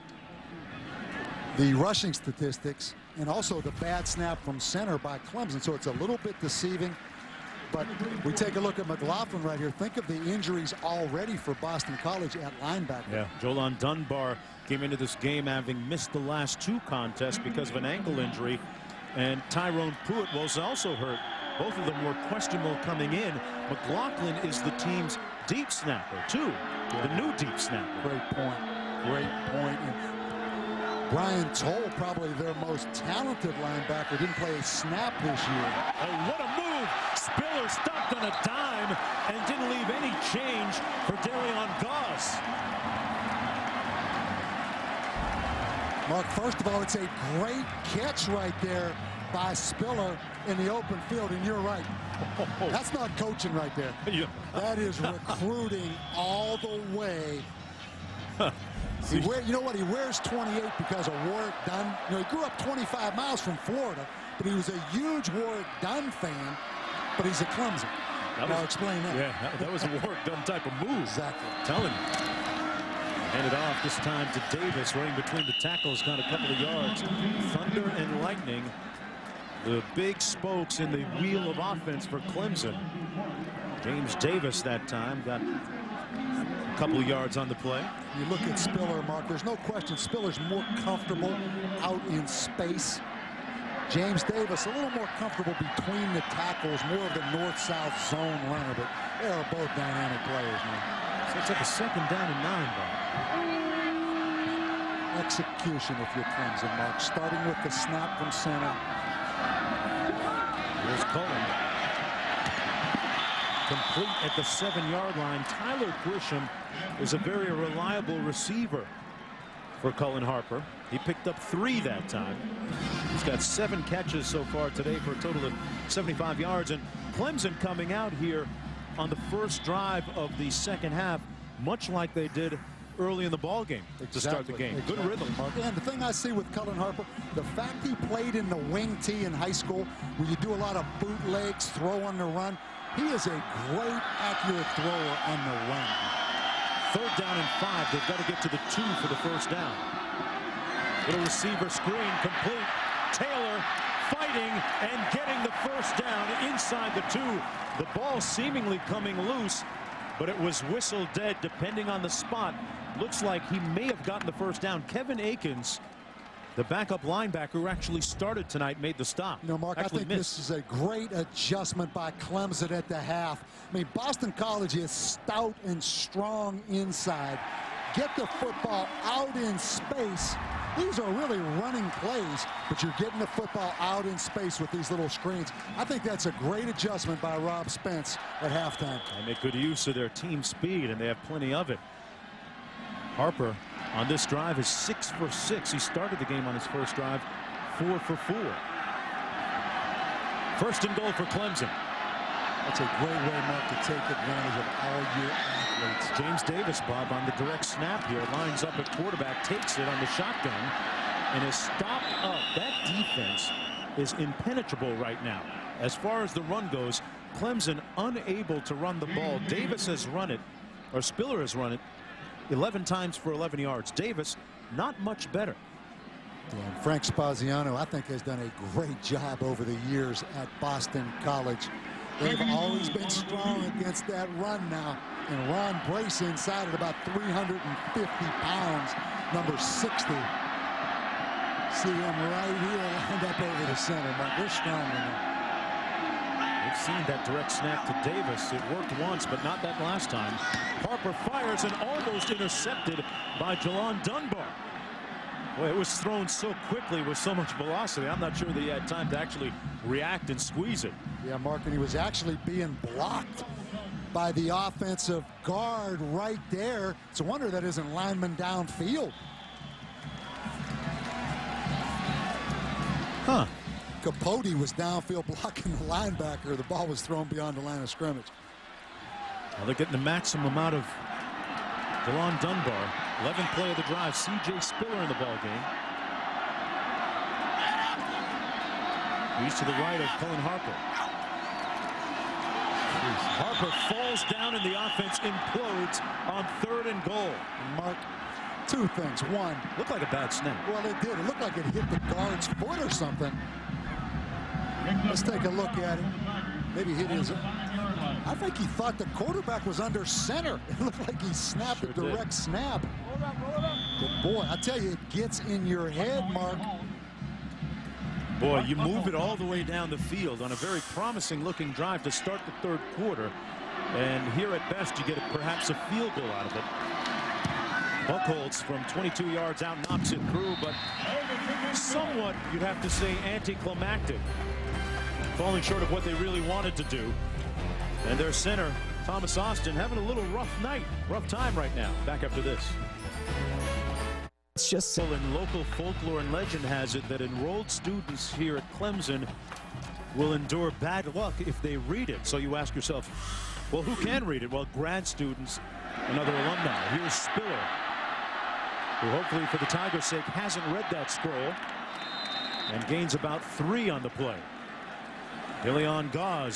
Speaker 3: the rushing statistics and also the bad snap from center by Clemson. So it's a little bit deceiving. But we take a look at McLaughlin right here. Think of the injuries already for Boston College at linebacker.
Speaker 1: Yeah, Jolon Dunbar came into this game having missed the last two contests because of an ankle injury. And Tyrone Pruitt was also hurt. Both of them were questionable coming in. McLaughlin is the team's deep snapper, too. Yeah. The new deep snapper.
Speaker 3: Great point. Great point. And Brian Toll, probably their most talented linebacker, didn't play a snap this year.
Speaker 1: Oh, what a move! Spiller stopped on a dime and didn't leave any change for DeLeon Gause.
Speaker 3: Mark, first of all, it's a great catch right there by Spiller in the open field, and you're right. That's not coaching right there. Yeah. That is recruiting all the way. He wear, you know what? He wears twenty-eight because of Warwick Dunn. You know, he grew up twenty-five miles from Florida, but he was a huge Warwick Dunn fan. but he's a Clemson.
Speaker 1: That
Speaker 3: now
Speaker 1: was,
Speaker 3: explain that.
Speaker 1: Yeah, that, that was a work-done type of move.
Speaker 3: Exactly.
Speaker 1: Telling you. Handed off this time to Davis, running between the tackles, got a couple of yards. Thunder and lightning, the big spokes in the wheel of offense for Clemson. James Davis that time got a couple of yards on the play.
Speaker 3: You look at Spiller, Mark, there's no question Spiller's more comfortable out in space. James Davis a little more comfortable between the tackles, more of the north-south zone runner, but they are both dynamic players, man.
Speaker 1: So it's like a second down and nine ball.
Speaker 3: Execution if you're Clemson, Mark, starting with the snap from center.
Speaker 1: Here's Cullen. Complete at the seven-yard line. Tyler Grisham is a very reliable receiver for Cullen Harper. He picked up three that time. He's got seven catches so far today for a total of seventy-five yards. And Clemson coming out here on the first drive of the second half, much like they did early in the ball game
Speaker 3: exactly.
Speaker 1: to start the game.
Speaker 3: Exactly.
Speaker 1: Good rhythm, Mark.
Speaker 3: And the thing I see with Cullen Harper, the fact he played in the wing tee in high school, where you do a lot of bootlegs, throw on the run, he is a great accurate thrower on the run.
Speaker 1: Third down and five. They've got to get to the two for the first down. Little receiver screen complete. Taylor fighting and getting the first down inside the two. The ball seemingly coming loose, but it was whistle dead depending on the spot. Looks like he may have gotten the first down. Kevin Akins, the backup linebacker who actually started tonight, made the stop.
Speaker 3: You know, Mark,
Speaker 1: actually
Speaker 3: I think
Speaker 1: missed.
Speaker 3: this is a great adjustment by Clemson at the half. I mean, Boston College is stout and strong inside. Get the football out in space. These are really running plays, but you're getting the football out in space with these little screens. I think that's a great adjustment by Rob Spence at halftime.
Speaker 1: They make good use of their team speed, and they have plenty of it. Harper on this drive is six for six. He started the game on his first drive, four for four. First and goal for Clemson.
Speaker 3: That's a great way, Mark, to take advantage of all your athletes.
Speaker 1: James Davis, Bob, on the direct snap here, lines up at quarterback, takes it on the shotgun, and is stopped up. That defense is impenetrable right now. As far as the run goes, Clemson unable to run the ball. Davis has run it, or Spiller has run it, eleven times for eleven yards. Davis, not much better.
Speaker 3: Yeah, and Frank Spaziano, I think, has done a great job over the years at Boston College. They've always been strong against that run now. And Ron Brace inside at about three hundred fifty pounds, number sixty. See him right here lined up over the center. But they're strong in there.
Speaker 1: We've seen that direct snap to Davis. It worked once, but not that last time. Harper fires and almost intercepted by Jalon Dunbar. Boy, it was thrown so quickly with so much velocity. I'm not sure that he had time to actually react and squeeze it.
Speaker 3: Yeah, Mark, and he was actually being blocked by the offensive guard right there. It's a wonder that isn't lineman downfield.
Speaker 1: Huh.
Speaker 3: Capote was downfield blocking the linebacker. The ball was thrown beyond the line of scrimmage.
Speaker 1: Well, they're getting the maximum out of Jalon Dunbar. eleventh play of the drive. C J Spiller in the ball game. He's to the right of Cullen Harper. Harper falls down and the offense implodes on third and goal.
Speaker 3: Mark, two things. One,
Speaker 1: looked like a bad snap.
Speaker 3: Well, it did. It looked like it hit the guard's foot or something. Let's take a look at it. Maybe hit his. I think he thought the quarterback was under center. It looked like he snapped sure a direct did. snap. But boy, I tell you, it gets in your head, Mark.
Speaker 1: Boy, you move it all the way down the field on a very promising looking drive to start the third quarter. And here at best, you get a, perhaps a field goal out of it. Buchholz from twenty-two yards out knocks it through, but somewhat, you'd have to say, anticlimactic. Falling short of what they really wanted to do. And their center, Thomas Austin, having a little rough night, rough time right now. Back after this. It's just so, and local folklore and legend has it that enrolled students here at Clemson will endure bad luck if they read it. So you ask yourself, well, who can read it? Well, grad students and other alumni. Here's Spiller, who hopefully for the Tigers' sake hasn't read that scroll, and gains about three on the play. Ilion Gauze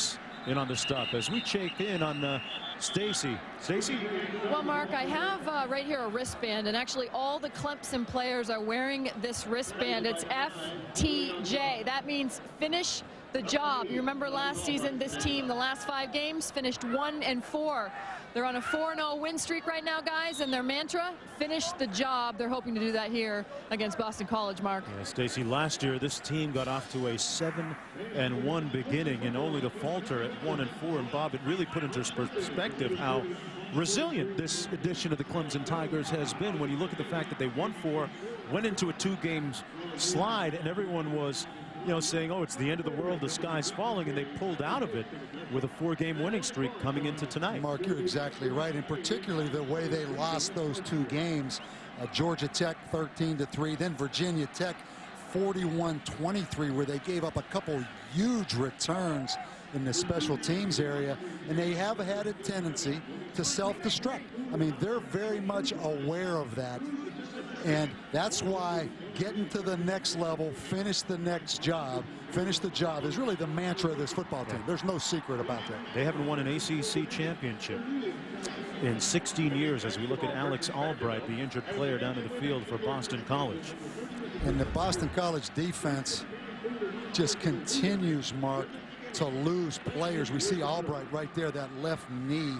Speaker 1: in on the stop as we check in on uh, Stacy. Stacy?
Speaker 8: Well, Mark, I have uh, right here a wristband, and actually all the Clemson players are wearing this wristband. It's F T J. That means finish the job. You remember last season, this team, the last five games, finished one and four. They're on a four and oh win streak right now, guys, and their mantra, finish the job. They're hoping to do that here against Boston College, Mark.
Speaker 1: Yeah, Stacy, last year this team got off to a seven and one beginning and only to falter at one and four. And Bob, it really put into perspective how resilient this edition of the Clemson Tigers has been when you look at the fact that they won four, went into a two games slide, and everyone was, you know, saying, oh, it's the end of the world, the sky's falling, and they pulled out of it with a four-game winning streak coming into tonight.
Speaker 3: Mark, you're exactly right, and particularly the way they lost those two games. Uh, Georgia Tech thirteen to three, then Virginia Tech forty-one twenty-three, where they gave up a couple huge returns in the special teams area, and they have had a tendency to self-destruct. I mean, they're very much aware of that. And that's why getting to the next level, finish the next job, finish the job is really the mantra of this football team. There's no secret about that.
Speaker 1: They haven't won an A C C championship in sixteen years as we look at Alex Albright, the injured player down in the field for Boston College.
Speaker 3: And the Boston College defense just continues, Mark, to lose players. We see Albright right there, that left knee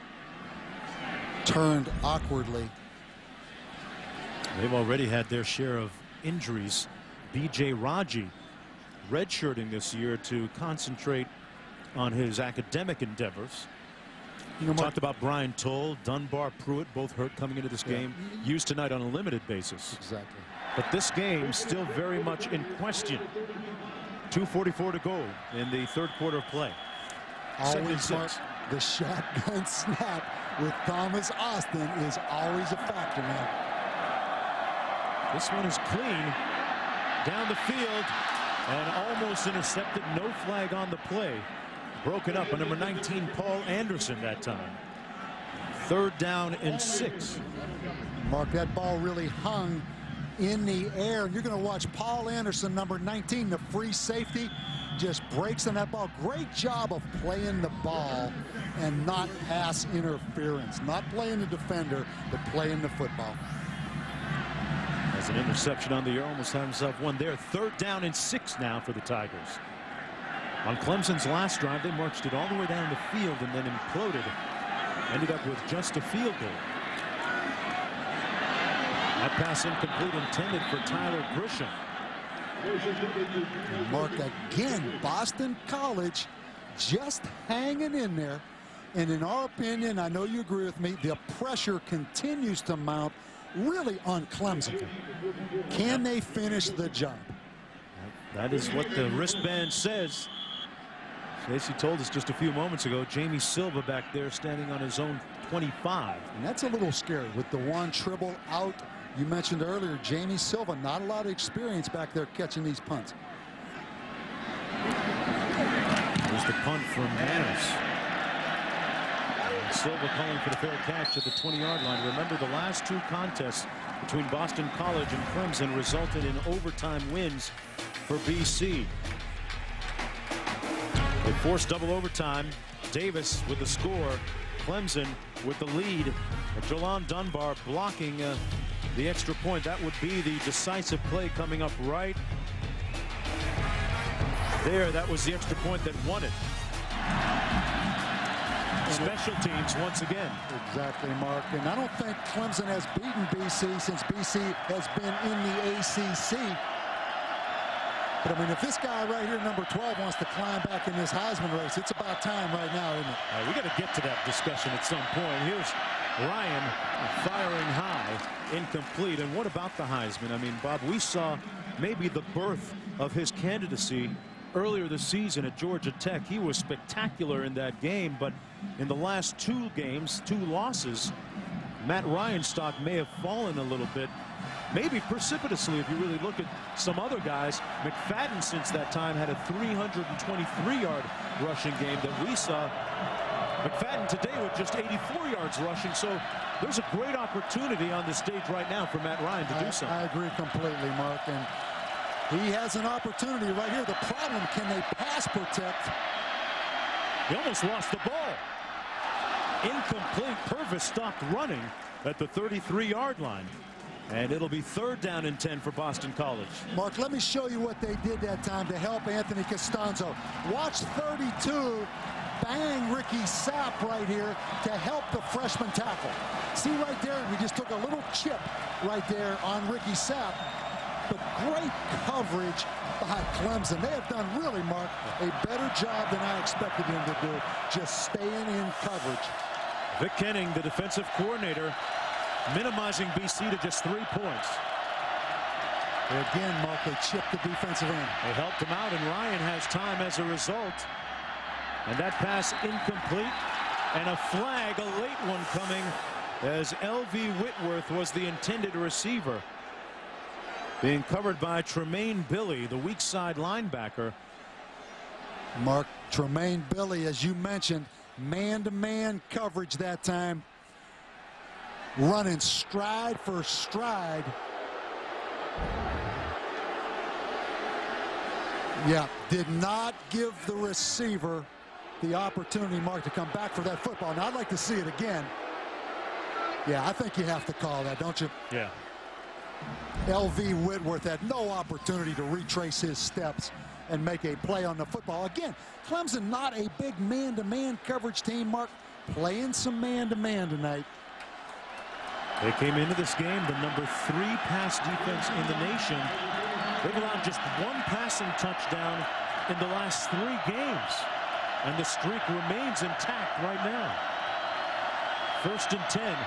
Speaker 3: turned awkwardly.
Speaker 1: They've already had their share of injuries. B J Raji redshirting this year to concentrate on his academic endeavors. You know, Mark, talked about Brian Toll, Dunbar, Pruitt, both hurt coming into this yeah. game. Used tonight on a limited basis.
Speaker 3: Exactly.
Speaker 1: But this game still very much in question. two forty-four to go in the third quarter of play.
Speaker 3: Always, Mark, the shotgun snap with Thomas Austin is always a factor now.
Speaker 1: This one is clean down the field and almost intercepted. No flag on the play. Broken up by number nineteen, Paul Anderson that time. Third down and six.
Speaker 3: Mark, that ball really hung in the air. You're going to watch Paul Anderson, number nineteen, the free safety, just breaks on that ball. Great job of playing the ball and not pass interference. Not playing the defender, but playing the football.
Speaker 1: As an interception on the year, almost had himself one there. Third down and six now for the Tigers. On Clemson's last drive, they marched it all the way down the field and then imploded. Ended up with just a field goal. That pass incomplete, intended for Tyler Grisham.
Speaker 3: Mark, again, Boston College just hanging in there. And in our opinion, I know you agree with me, the pressure continues to mount really on Clemson. Can they finish the job?
Speaker 1: That is what the wristband says. As he told us just a few moments ago, Jamie Silva back there standing on his own twenty-five.
Speaker 3: And that's a little scary with the one Tribble out. You mentioned earlier, Jamie Silva, not a lot of experience back there catching these punts.
Speaker 1: There's the punt from Manners. Silva calling for the fair catch at the twenty yard line. Remember, the last two contests between Boston College and Clemson resulted in overtime wins for B C. They forced double overtime. Davis with the score. Clemson with the lead. Jalon Dunbar blocking uh, the extra point. That would be the decisive play coming up right there. That was the extra point that won it. Special teams once again.
Speaker 3: Exactly, Mark. And I don't think Clemson has beaten B C since B C has been in the A C C. But I mean, if this guy right here, number twelve, wants to climb back in this Heisman race, it's about time right now, isn't it?
Speaker 1: All right, we got to get to that discussion at some point. Here's Ryan firing high, incomplete. And what about the Heisman? I mean, Bob, we saw maybe the birth of his candidacy earlier this season at Georgia Tech. He was spectacular in that game, but in the last two games, two losses, Matt Ryan's stock may have fallen a little bit, maybe precipitously if you really look at some other guys. McFadden since that time had a three hundred twenty-three yard rushing game that we saw. McFadden today with just eighty-four yards rushing, so there's a great opportunity on the stage right now for Matt Ryan to
Speaker 3: I,
Speaker 1: do something.
Speaker 3: I agree completely, Mark, and he has an opportunity right here. The problem, can they pass protect
Speaker 1: He almost lost the ball. Incomplete. Purvis stopped running at the thirty-three yard line. And it'll be third down and ten for Boston College.
Speaker 3: Mark, let me show you what they did that time to help Anthony Costanzo. Watch thirty-two bang Ricky Sapp right here to help the freshman tackle. See right there, we just took a little chip right there on Ricky Sapp. But great coverage by Clemson. They have done, really, Mark, a better job than I expected them to do, just staying in coverage.
Speaker 1: Vic Kenning, the defensive coordinator, minimizing B C to just three points.
Speaker 3: Again, Mark, they chipped the defensive end.
Speaker 1: They helped him out, and Ryan has time as a result. And that pass incomplete, and a flag, a late one coming, as L V Whitworth was the intended receiver. Being covered by Tremaine Billy, the weak side linebacker.
Speaker 3: Mark, Tremaine Billy, as you mentioned, man-to-man coverage that time. Running stride for stride. Yeah, did not give the receiver the opportunity, Mark, to come back for that football. Now, I'd like to see it again. Yeah, I think you have to call that, don't you?
Speaker 1: Yeah.
Speaker 3: L V Whitworth had no opportunity to retrace his steps and make a play on the football. Again, Clemson not a big man-to-man coverage team, Mark, playing some man-to-man tonight.
Speaker 1: They came into this game the number three pass defense in the nation. They've allowed just one passing touchdown in the last three games. And the streak remains intact right now. First and ten.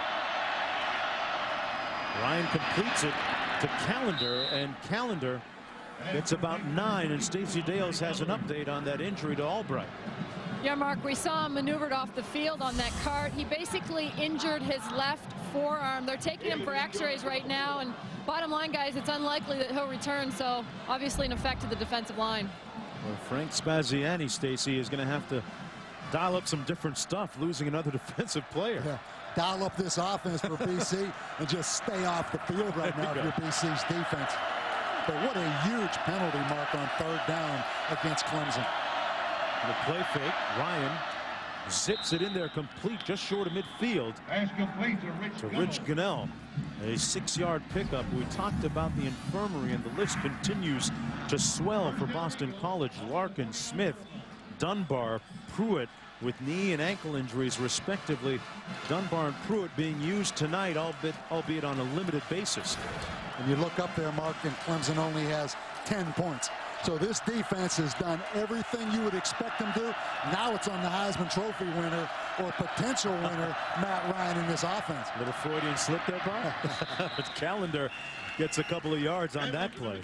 Speaker 1: Ryan completes it to Callender, and Callender gets about nine, and Stacey Dales has an update on that injury to Albright.
Speaker 8: Yeah, Mark, we saw him maneuvered off the field on that cart. He basically injured his left forearm. They're taking him for x-rays right now, and bottom line, guys, it's unlikely that he'll return, so obviously an effect to the defensive line.
Speaker 1: Well, Frank Spaziani, Stacey, is going to have to dial up some different stuff, losing another defensive player.
Speaker 3: Yeah. Dial up this offense for B C and just stay off the field right now for B C's defense. But what a huge penalty, Mark, on third down against Clemson.
Speaker 1: The play fake, Ryan zips it in there complete, just short of midfield to Rich Gunnell. A six-yard pickup. We talked about the infirmary, and the list continues to swell for Boston College. Larkin, Smith, Dunbar, Pruitt, with knee and ankle injuries respectively. Dunbar and Pruitt being used tonight, albeit, albeit on a limited basis.
Speaker 3: And you look up there, Mark, and Clemson only has ten points. So this defense has done everything you would expect them to. Now it's on the Heisman Trophy winner or potential winner, Matt Ryan, in this offense.
Speaker 1: Little Freudian slip there, Bob. But Callender gets a couple of yards on that play.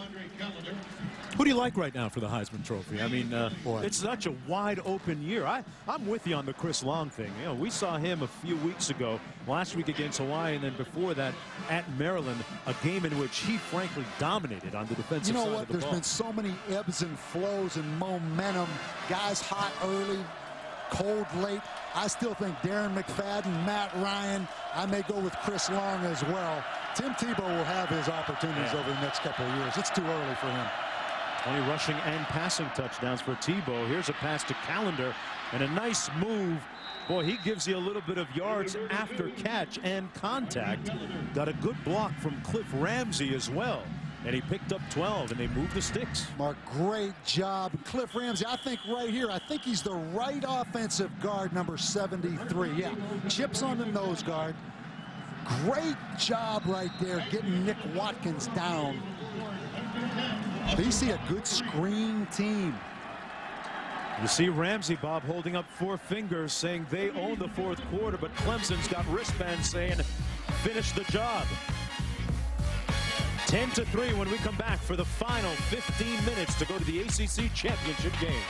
Speaker 1: Who do you like right now for the Heisman Trophy? I mean, uh, it's such a wide open year. I, I'm with you on the Chris Long thing. You know, we saw him a few weeks ago, last week against Hawaii, and then before that at Maryland, a game in which he frankly dominated on the defensive
Speaker 3: side. You know
Speaker 1: side
Speaker 3: what?
Speaker 1: of the
Speaker 3: There's
Speaker 1: ball.
Speaker 3: been so many ebbs and flows and momentum. Guys hot early, cold late. I still think Darren McFadden, Matt Ryan, I may go with Chris Long as well. Tim Tebow will have his opportunities
Speaker 1: yeah.
Speaker 3: over the next couple of years. It's too early for him.
Speaker 1: twenty rushing and passing touchdowns for Tebow. Here's a pass to Callender, and a nice move. Boy, he gives you a little bit of yards after catch and contact. Got a good block from Cliff Ramsey as well. And he picked up twelve, and they moved the sticks.
Speaker 3: Mark, great job. Cliff Ramsey, I think right here, I think he's the right offensive guard, number seventy-three. Yeah, chips on the nose guard. Great job right there getting Nick Watkins down. B C a good screen team.
Speaker 1: You see Ramsey, Bob, holding up four fingers saying they own the fourth quarter, but Clemson's got wristbands saying finish the job. ten to three when we come back for the final fifteen minutes to go to the A C C championship game.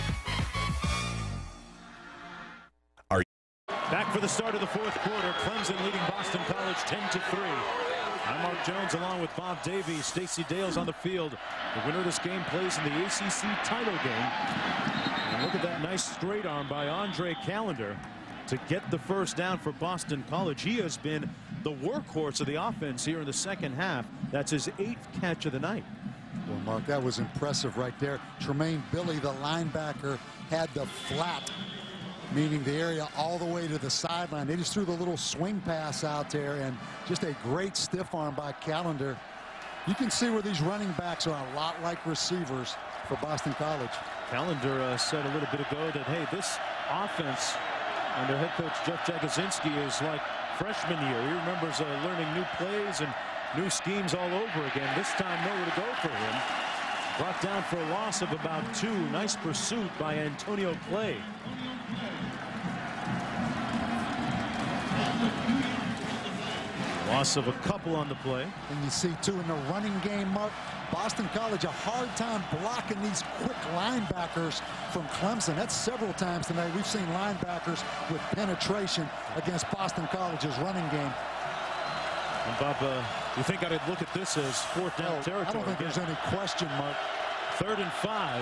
Speaker 6: Are
Speaker 1: Back for the start of the fourth quarter. Clemson leading Boston College ten to three. I'm Mark Jones along with Bob Davies. Stacey Dales on the field. The winner of this game plays in the A C C title game. And look at that nice straight arm by Andre Callender to get the first down for Boston College. He has been the workhorse of the offense here in the second half. That's his eighth catch of the night.
Speaker 3: Well, Mark, that was impressive right there. Tremaine Billy, the linebacker, had the flat meaning the area all the way to the sideline. They just threw the little swing pass out there, and just a great stiff arm by Callender. You can see where these running backs are a lot like receivers for Boston College.
Speaker 1: Callender uh, said a little bit ago that, hey, this offense under head coach Jeff Jagosinski is like freshman year. He remembers uh, learning new plays and new schemes all over again. This time nowhere to go for him. Brought down for a loss of about two. Nice pursuit by Antonio Clay. Loss of a couple on the play.
Speaker 3: And you see, too, in the running game, Mark, Boston College a hard time blocking these quick linebackers from Clemson. That's several times tonight. We've seen linebackers with penetration against Boston College's running game.
Speaker 1: And Bob, uh, you think I'd look at this as fourth down
Speaker 3: oh,
Speaker 1: territory?
Speaker 3: I don't think
Speaker 1: again.
Speaker 3: there's any question, Mark.
Speaker 1: Third and five.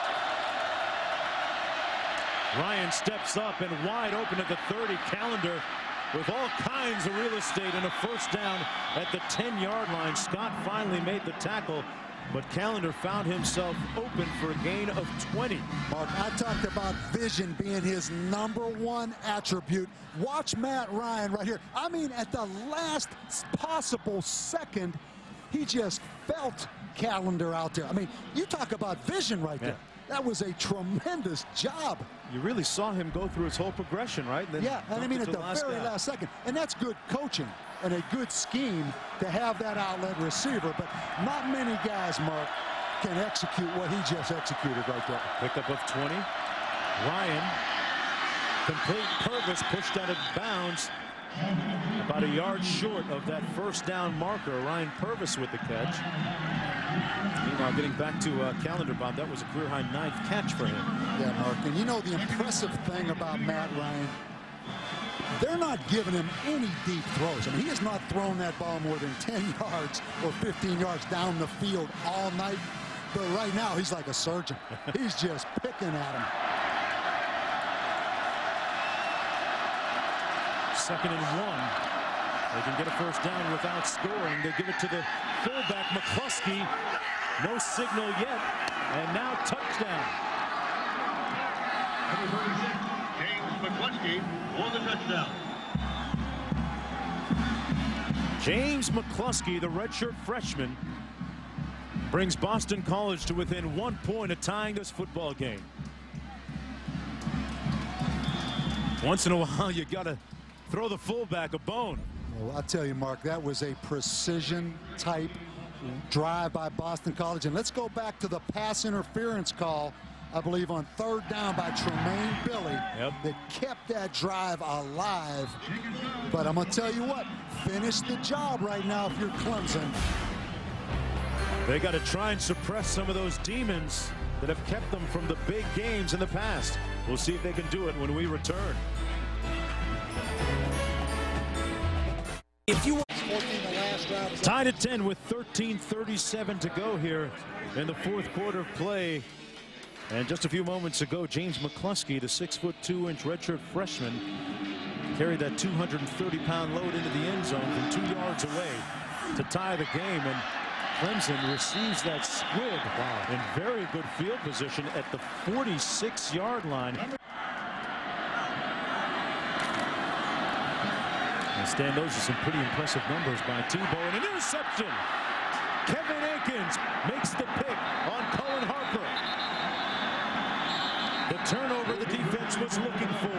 Speaker 1: Ryan steps up and wide open at the thirty. Callender with all kinds of real estate and a first down at the ten yard line. Scott finally made the tackle, but Callender found himself open for a gain of twenty.
Speaker 3: Mark, I talked about vision being his number one attribute. Watch Matt Ryan right here. I mean, at the last possible second, he just felt Callender out there. I mean, you talk about vision right
Speaker 1: yeah.
Speaker 3: there. That was a tremendous job.
Speaker 1: You really saw him go through his whole progression, right? Then
Speaker 3: yeah, and I mean, at the
Speaker 1: last
Speaker 3: very
Speaker 1: guy.
Speaker 3: last second. And that's good coaching and a good scheme to have that outlet receiver. But not many guys, Mark, can execute what he just executed right there.
Speaker 1: Pickup of twenty. Ryan, complete Purvis, pushed out of bounds. About a yard short of that first down marker. Ryan Purvis with the catch. Meanwhile, getting back to uh, Callender, Bob, that was a career-high ninth catch for him.
Speaker 3: Yeah, Mark, and you know the impressive thing about Matt Ryan, they're not giving him any deep throws. I mean, he has not thrown that ball more than ten yards or fifteen yards down the field all night. But right now, he's like a surgeon. He's just picking at him.
Speaker 1: Second and one. They can get a first down without scoring. They give it to the fullback, McCluskey. No signal yet. And now touchdown.
Speaker 7: James McCluskey for the touchdown.
Speaker 1: James McCluskey, the redshirt freshman, brings Boston College to within one point of tying this football game. Once in a while, you got to throw the fullback a bone.
Speaker 3: Well, I'll tell you, Mark, that was a precision type drive by Boston College. And let's go back to the pass interference call, I believe, on third down by Tremaine Billy,
Speaker 1: yep.
Speaker 3: that kept that drive alive. But I'm going to tell you what, finish the job right now if you're Clemson.
Speaker 1: They got to try and suppress some of those demons that have kept them from the big games in the past. We'll see if they can do it when we return.
Speaker 3: If you
Speaker 1: tied at ten with thirteen thirty-seven to go here in the fourth quarter of play. And just a few moments ago, James McCluskey, the six foot two inch redshirt freshman, carried that two hundred thirty pound load into the end zone from two yards away to tie the game. And Clemson receives that squib wow. in very good field position at the forty-six yard line. Stan, those are some pretty impressive numbers by Tebow. And an interception. Kevin Akins makes the pick on Cullen Harper. The turnover the defense was looking for.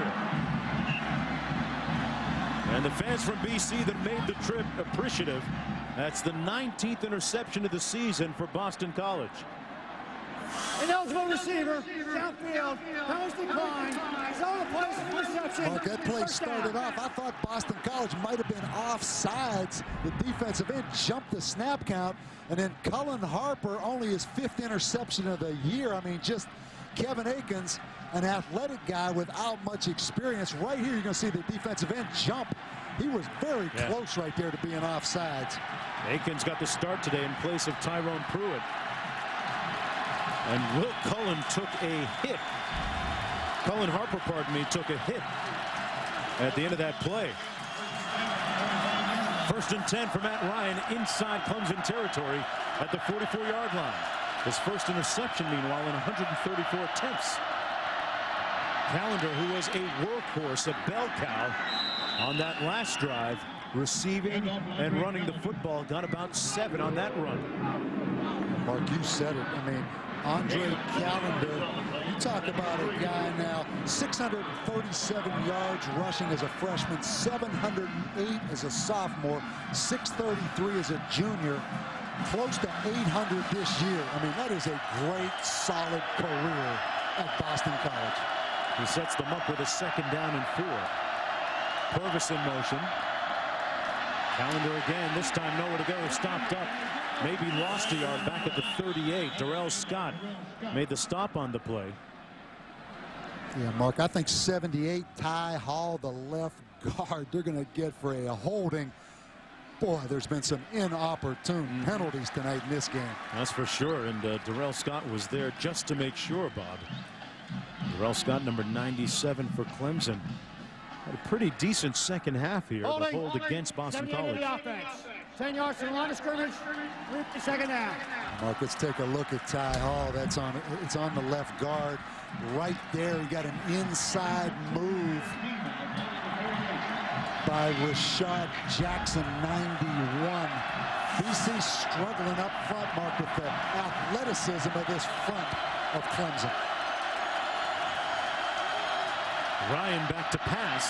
Speaker 1: And the fans from B C that made the trip appreciative. That's the nineteenth interception of the season for Boston College.
Speaker 2: Ineligible receiver, downfield, penalty decline, zone of place, interception.
Speaker 3: Mark, that play started off. I thought Boston College might have been offsides. The defensive end jumped the snap count, and then Cullen Harper, only his fifth interception of the year. I mean, just Kevin Akins, an athletic guy without much experience. Right here, you're going to see the defensive end jump. He was very yeah. close right there to being offsides.
Speaker 1: Akins got the start today in place of Tyrone Pruitt. And Will Cullen took a hit. Cullen Harper, pardon me, took a hit at the end of that play. First and ten for Matt Ryan inside Clemson territory at the forty-four yard line. His first interception, meanwhile, in one hundred thirty-four attempts. Callender, who was a workhorse, a bell cow on that last drive, receiving and running the football, got about seven on that run.
Speaker 3: Mark, you said it. I mean, Andre Callender, you talk about a guy now, six hundred thirty-seven yards rushing as a freshman, seven hundred eight as a sophomore, six thirty-three as a junior, close to eight hundred this year. I mean, that is a great, solid career at Boston College.
Speaker 1: He sets them up with a second down and four. Purvis in motion. Callender again, this time nowhere to go, stopped up. Maybe lost a yard back at the thirty-eight. Darrell Scott made the stop on the play.
Speaker 3: Yeah, Mark, I think seventy-eight, Ty Hall, the left guard, they're going to get for a holding. Boy, there's been some inopportune penalties tonight in this game.
Speaker 1: That's for sure, and uh, Darrell Scott was there just to make sure, Bob. Darrell Scott, number ninety-seven for Clemson. Had a pretty decent second half here.
Speaker 2: Holding,
Speaker 1: the hold
Speaker 2: holding.
Speaker 1: against Boston College.
Speaker 2: ten yards from the line of scrimmage. Second down.
Speaker 3: Mark, let's take a look at Ty Hall. That's on. It's on the left guard, right there. He got an inside move by Rashad Jackson, ninety-one. B C struggling up front, Mark, with the athleticism of this front of Clemson.
Speaker 1: Ryan back to pass.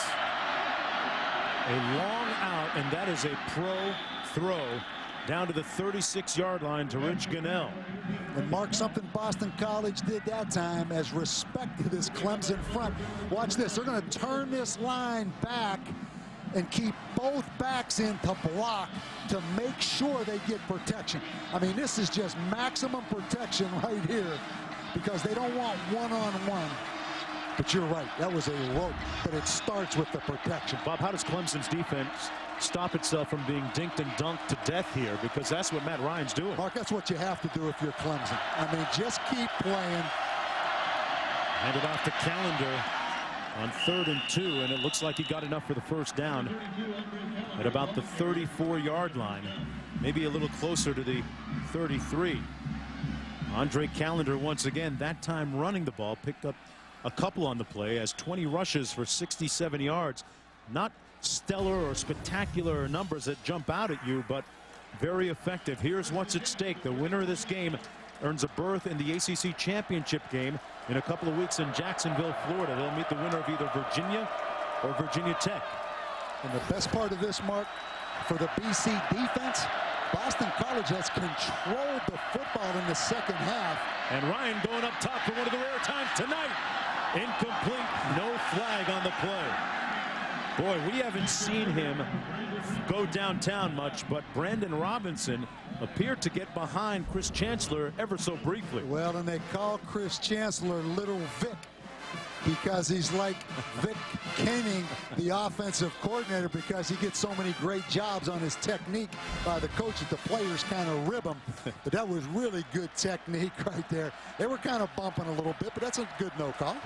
Speaker 1: A long out, and that is a pro throw down to the thirty-six yard line to Rich Gunnell.
Speaker 3: And Mark, something Boston College did that time as respect to this Clemson front. Watch this. They're going to turn this line back and keep both backs in to block to make sure they get protection. I mean, this is just maximum protection right here because they don't want one-on-one. But you're right, that was a rope, but it starts with the protection.
Speaker 1: Bob, how does Clemson's defense stop itself from being dinked and dunked to death here? Because that's what Matt Ryan's doing.
Speaker 3: Mark, that's what you have to do if you're Clemson. I mean, just keep playing.
Speaker 1: Handed off to Callender on third and two, and it looks like he got enough for the first down at about the thirty-four yard line, maybe a little closer to the thirty-three. Andre Callender once again, that time running the ball, picked up a couple on the play, has twenty rushes for sixty-seven yards. Not stellar or spectacular numbers that jump out at you, but very effective. Here's what's at stake. The winner of this game earns a berth in the A C C championship game in a couple of weeks in Jacksonville, Florida. They'll meet the winner of either Virginia or Virginia Tech.
Speaker 3: And the best part of this, Mark, for the B C defense, Boston College has controlled the football in the second half.
Speaker 1: And Ryan going up top for one of the rare times tonight. Incomplete, no flag on the play. Boy, we haven't seen him go downtown much, but Brandon Robinson appeared to get behind Chris Chancellor ever so briefly.
Speaker 3: Well, and they call Chris Chancellor Little Vic because he's like Vic Koenning, the offensive coordinator, because he gets so many great jobs on his technique by the coach that the players kind of rib him. But that was really good technique right there. They were kind of bumping a little bit, but that's a good no call.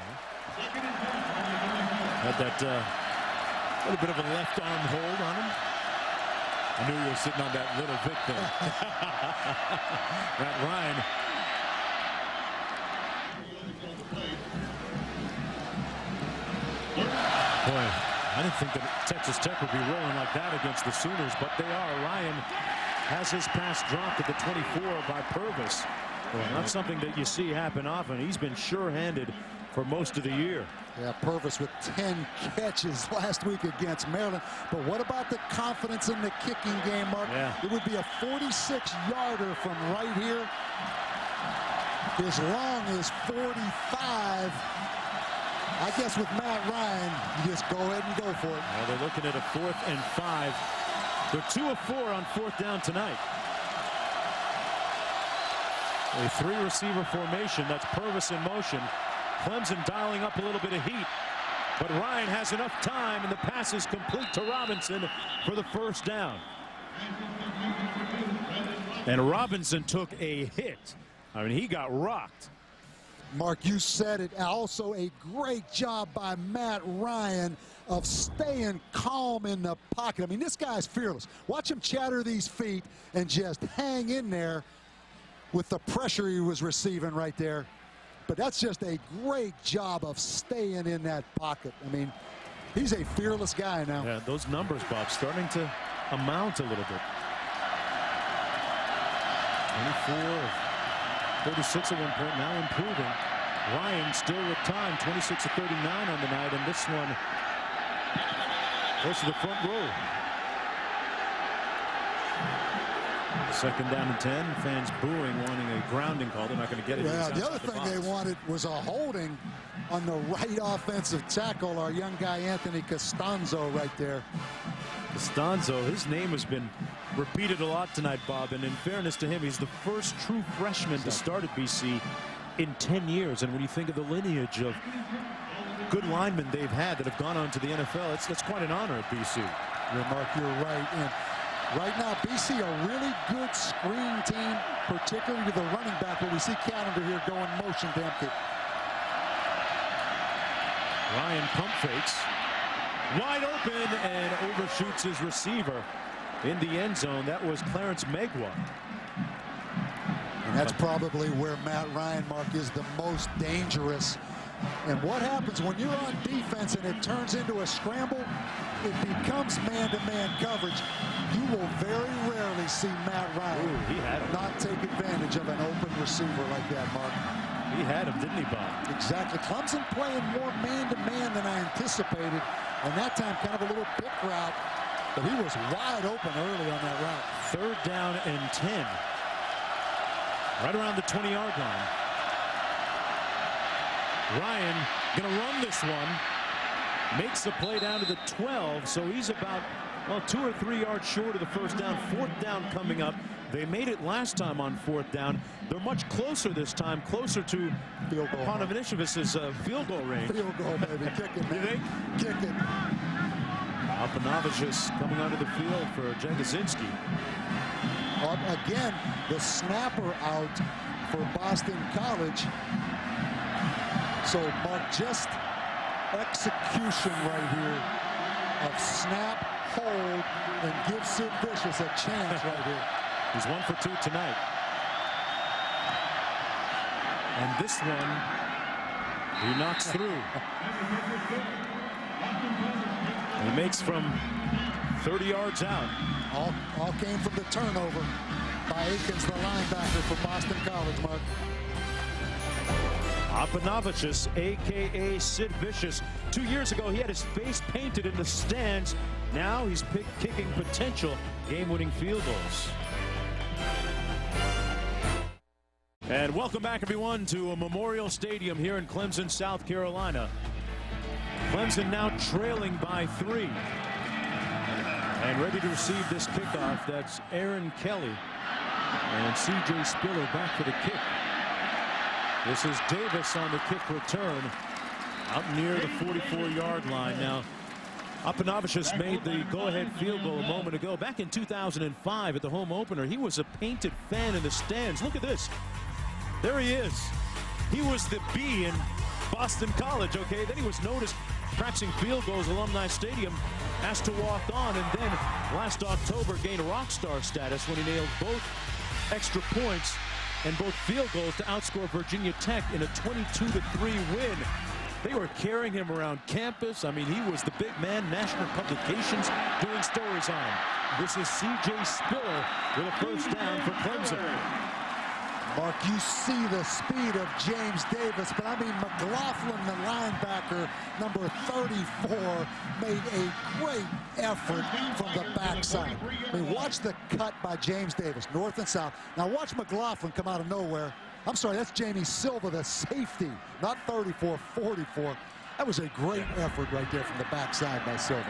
Speaker 1: Had that uh, little bit of a left arm hold on him. I knew you were sitting on that Little Vic thing. Matt Ryan. Boy, I didn't think that Texas Tech would be rolling like that against the Sooners, but they are. Ryan has his pass dropped at the twenty-four by Purvis. Well, not something that you see happen often. He's been sure-handed for most of the year.
Speaker 3: Yeah, Purvis with ten catches last week against Maryland. But what about the confidence in the kicking game, Mark?
Speaker 1: Yeah.
Speaker 3: It would be a forty-six yarder from right here. As long as forty-five. I guess with Matt Ryan, you just go ahead and go for it.
Speaker 1: Well, they're looking at a fourth and five. They're two of four on fourth down tonight. A three receiver formation. That's Purvis in motion. Clemson dialing up a little bit of heat. But Ryan has enough time, and the pass is complete to Robinson for the first down. And Robinson took a hit. I mean, he got rocked.
Speaker 3: Mark, you said it. Also a great job by Matt Ryan of staying calm in the pocket. I mean, this guy's fearless. Watch him chatter these feet and just hang in there with the pressure he was receiving right there. but that's just a great job of staying in that pocket. I mean, he's a fearless guy now.
Speaker 1: Yeah, those numbers, Bob, starting to amount a little bit. twenty-four of thirty-six at one point, now improving. Ryan still with time, twenty-six of thirty-nine on the night, and this one close to the front row. Second down and ten. Fans booing, wanting a grounding call. They're not going to get it.
Speaker 3: Yeah, the other thing they wanted was a holding on the right offensive tackle. Our young guy Anthony Costanzo right there.
Speaker 1: Costanzo, his name has been repeated a lot tonight, Bob, and in fairness to him, he's the first true freshman to start at B C in ten years. And when you think of the lineage of good linemen they've had that have gone on to the N F L, it's, it's quite an honor at B C.
Speaker 3: Yeah, Mark, you're right. And right now, B C a really good screen team, particularly to the running back, but we see Callender here going motion to empty.
Speaker 1: Ryan pump fakes. Wide open and overshoots his receiver in the end zone. That was Clarence Megwa.
Speaker 3: And that's probably where Matt Ryan, Mark, is the most dangerous. And what happens when you're on defense and it turns into a scramble? It becomes man-to-man coverage. You will very rarely see Matt Ryan
Speaker 1: Ooh, he had him.
Speaker 3: not take advantage of an open receiver like that, Mark.
Speaker 1: He had him, didn't he, Bob?
Speaker 3: Exactly. Clemson playing more man-to-man than I anticipated. And that time kind of a little pick route. But he was wide open early on that route.
Speaker 1: Third down and ten. Right around the twenty yard line. Ryan going to run this one. Makes the play down to the twelve. So he's about, well, two or three yards short of the first down. Fourth down coming up. They made it last time on fourth down. They're much closer this time, closer to
Speaker 3: Field goal.
Speaker 1: Panovicevic's uh, field goal range.
Speaker 3: Field goal, baby. Kick it, man.
Speaker 1: You think?
Speaker 3: Kick it.
Speaker 1: Panovicevic's coming onto the field for Jagosinski.
Speaker 3: Uh, again, the snapper out for Boston College. So, Mark, just execution right here of snap, hold, and give Sid Vicious a chance right here.
Speaker 1: He's one for two tonight. And this one, he knocks through. He makes from thirty yards out.
Speaker 3: All, all came from the turnover by Akins, the linebacker for Boston College, Mark.
Speaker 1: Panovicevich, a k a. Sid Vicious. Two years ago, he had his face painted in the stands. Now he's pick, kicking potential game-winning field goals. And welcome back, everyone, to a Memorial Stadium here in Clemson, South Carolina. Clemson now trailing by three. And ready to receive this kickoff. That's Aaron Kelly. And C J Spiller back for the kick. This is Davis on the kick return. Out near the forty-four yard line. Now, Panovicevich made the go-ahead field goal a moment ago. Back in two thousand five at the home opener, he was a painted fan in the stands. Look at this. There he is. He was the B in Boston College, okay? Then he was noticed practicing field goals at Alumni Stadium, asked to walk on, and then last October gained rock star status when he nailed both extra points and both field goals to outscore Virginia Tech in a twenty-two to three win. They were carrying him around campus. I mean, he was the big man. National publications doing stories on him. This is C J Spiller with a first down for Clemson.
Speaker 3: Mark, you see the speed of James Davis, but I mean, McLaughlin, the linebacker, number thirty-four, made a great effort from the backside. I mean, watch the cut by James Davis, north and south. Now watch McLaughlin come out of nowhere. I'm sorry, that's Jamie Silva, the safety, not thirty-four, forty-four. That was a great effort right there from the backside by Silva.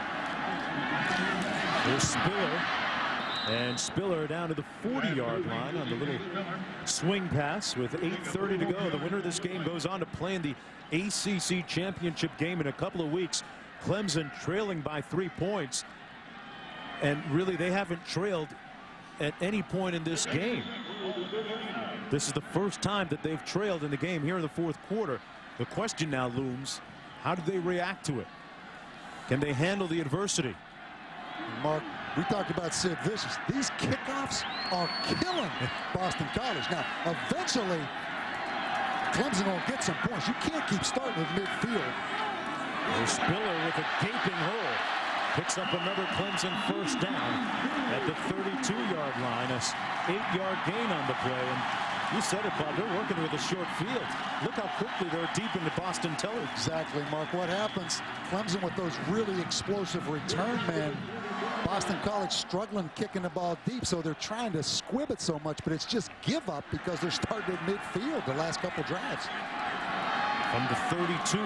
Speaker 1: Here's Spiller. And Spiller down to the forty yard line on the little swing pass with eight thirty to go. The winner of this game goes on to play in the A C C championship game in a couple of weeks. Clemson trailing by three points. And really, they haven't trailed at any point in this game. This is the first time that they've trailed in the game here in the fourth quarter. The question now looms, how do they react to it? Can they handle the adversity?
Speaker 3: Mark, we talked about Sid Vicious. These kickoffs are killing Boston College. Now, eventually, Clemson will get some points. You can't keep starting at midfield.
Speaker 1: There's Spiller with a gaping hole. Picks up another Clemson first down at the thirty-two yard line. A eight yard gain on the play. And you said it, Bob. They're working with a short field. Look how quickly they're deep into Boston Tele.
Speaker 3: Exactly, Mark. What happens? Clemson with those really explosive return men. Boston College struggling kicking the ball deep, so they're trying to squib it so much, but it's just give up because they're starting at midfield the last couple drives.
Speaker 1: From the thirty-two.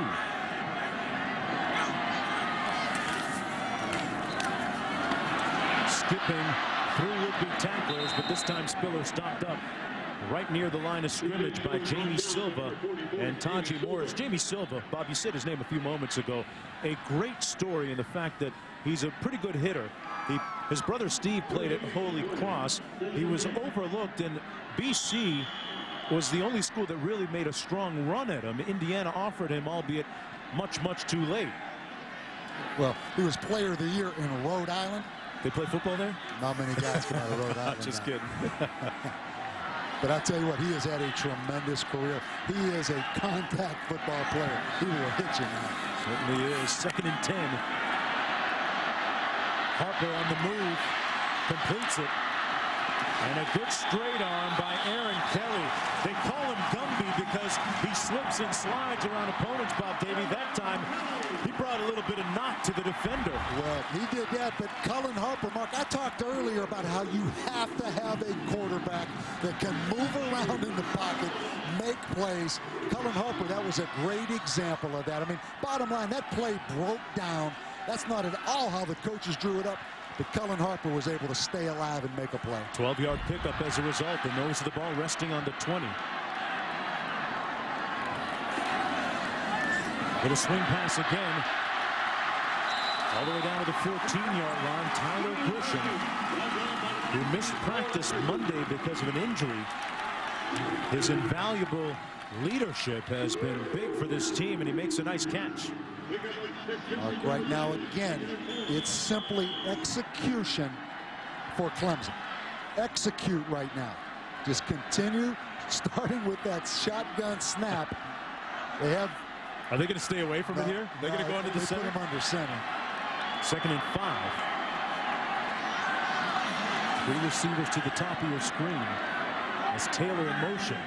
Speaker 1: Skipping through would-be tacklers, but this time Spiller stopped up right near the line of scrimmage by Jamie Silva and Taji Morris. Jamie Silva, Bob, you said his name a few moments ago. A great story in the fact that he's a pretty good hitter. He, his brother Steve played at Holy Cross. He was overlooked, and B C was the only school that really made a strong run at him. Indiana offered him, albeit much, much too late.
Speaker 3: Well, he was player of the year in Rhode Island.
Speaker 1: They play football there?
Speaker 3: Not many guys come out of Rhode Island.
Speaker 1: Just
Speaker 3: now.
Speaker 1: kidding.
Speaker 3: But I tell you what, he has had a tremendous career. He is a contact football player. He will hit you now.
Speaker 1: Certainly is. Second and ten. Harper on the move. Completes it. And a good straight arm by Aaron Kelly. They call him Gumby because he slips and slides around opponents, Bob Davey. That time, he brought a little bit of knock to the defender.
Speaker 3: Well, he did that, but Cullen Harper, Mark, I talked earlier about how you have to have a quarterback that can move around in the pocket, make plays. Cullen Harper, that was a great example of that. I mean, bottom line, that play broke down. That's not at all how the coaches drew it up. But Cullen Harper was able to stay alive and make a play.
Speaker 1: twelve yard pickup as a result. The nose of the ball resting on the twenty. Little swing pass again. All the way down to the fourteen yard line. Tyler Grisham, who missed practice Monday because of an injury. His invaluable leadership has been big for this team, and he makes a nice catch.
Speaker 3: Mark, right now, again, it's simply execution for Clemson. Execute right now. Just continue, starting with that shotgun snap. They have.
Speaker 1: Are they going to stay away from
Speaker 3: no,
Speaker 1: it here? They're
Speaker 3: no,
Speaker 1: going to go into the
Speaker 3: they
Speaker 1: center?
Speaker 3: Put him under center.
Speaker 1: Second and five. Three receivers to the top of your screen. As Taylor in motion.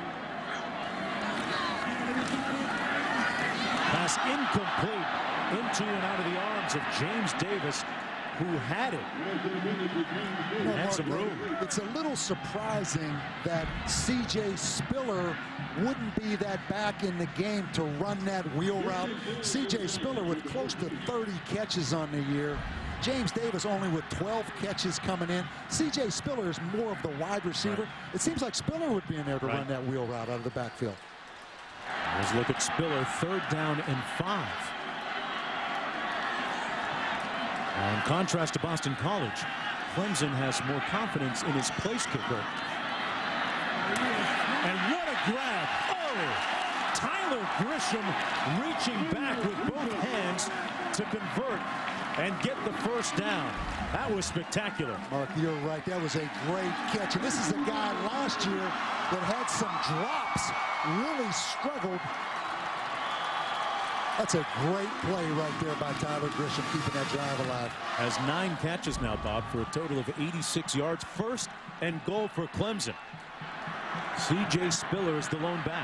Speaker 1: Pass incomplete into and out of the arms of James Davis, who had it.
Speaker 3: You know,
Speaker 1: had
Speaker 3: Mark,
Speaker 1: some room.
Speaker 3: It's a little surprising that C J Spiller wouldn't be that back in the game to run that wheel route. C J Spiller with close to thirty catches on the year. James Davis only with twelve catches coming in. C J Spiller is more of the wide receiver. Right. It seems like Spiller would be in there to right. run that wheel route out of the backfield.
Speaker 1: Let's look at Spiller, third down and five. Now, in contrast to Boston College, Clemson has more confidence in his place kicker. And what a grab! Oh! Tyler Grisham reaching back with both hands to convert and get the first down. That was spectacular.
Speaker 3: Mark, you're right. That was a great catch. And this is a guy last year that had some drops, really struggled. That's a great play right there by Tyler Grisham, keeping that drive alive.
Speaker 1: Has nine catches now, Bob, for a total of eighty-six yards. First and goal for Clemson. C J Spiller is the lone back.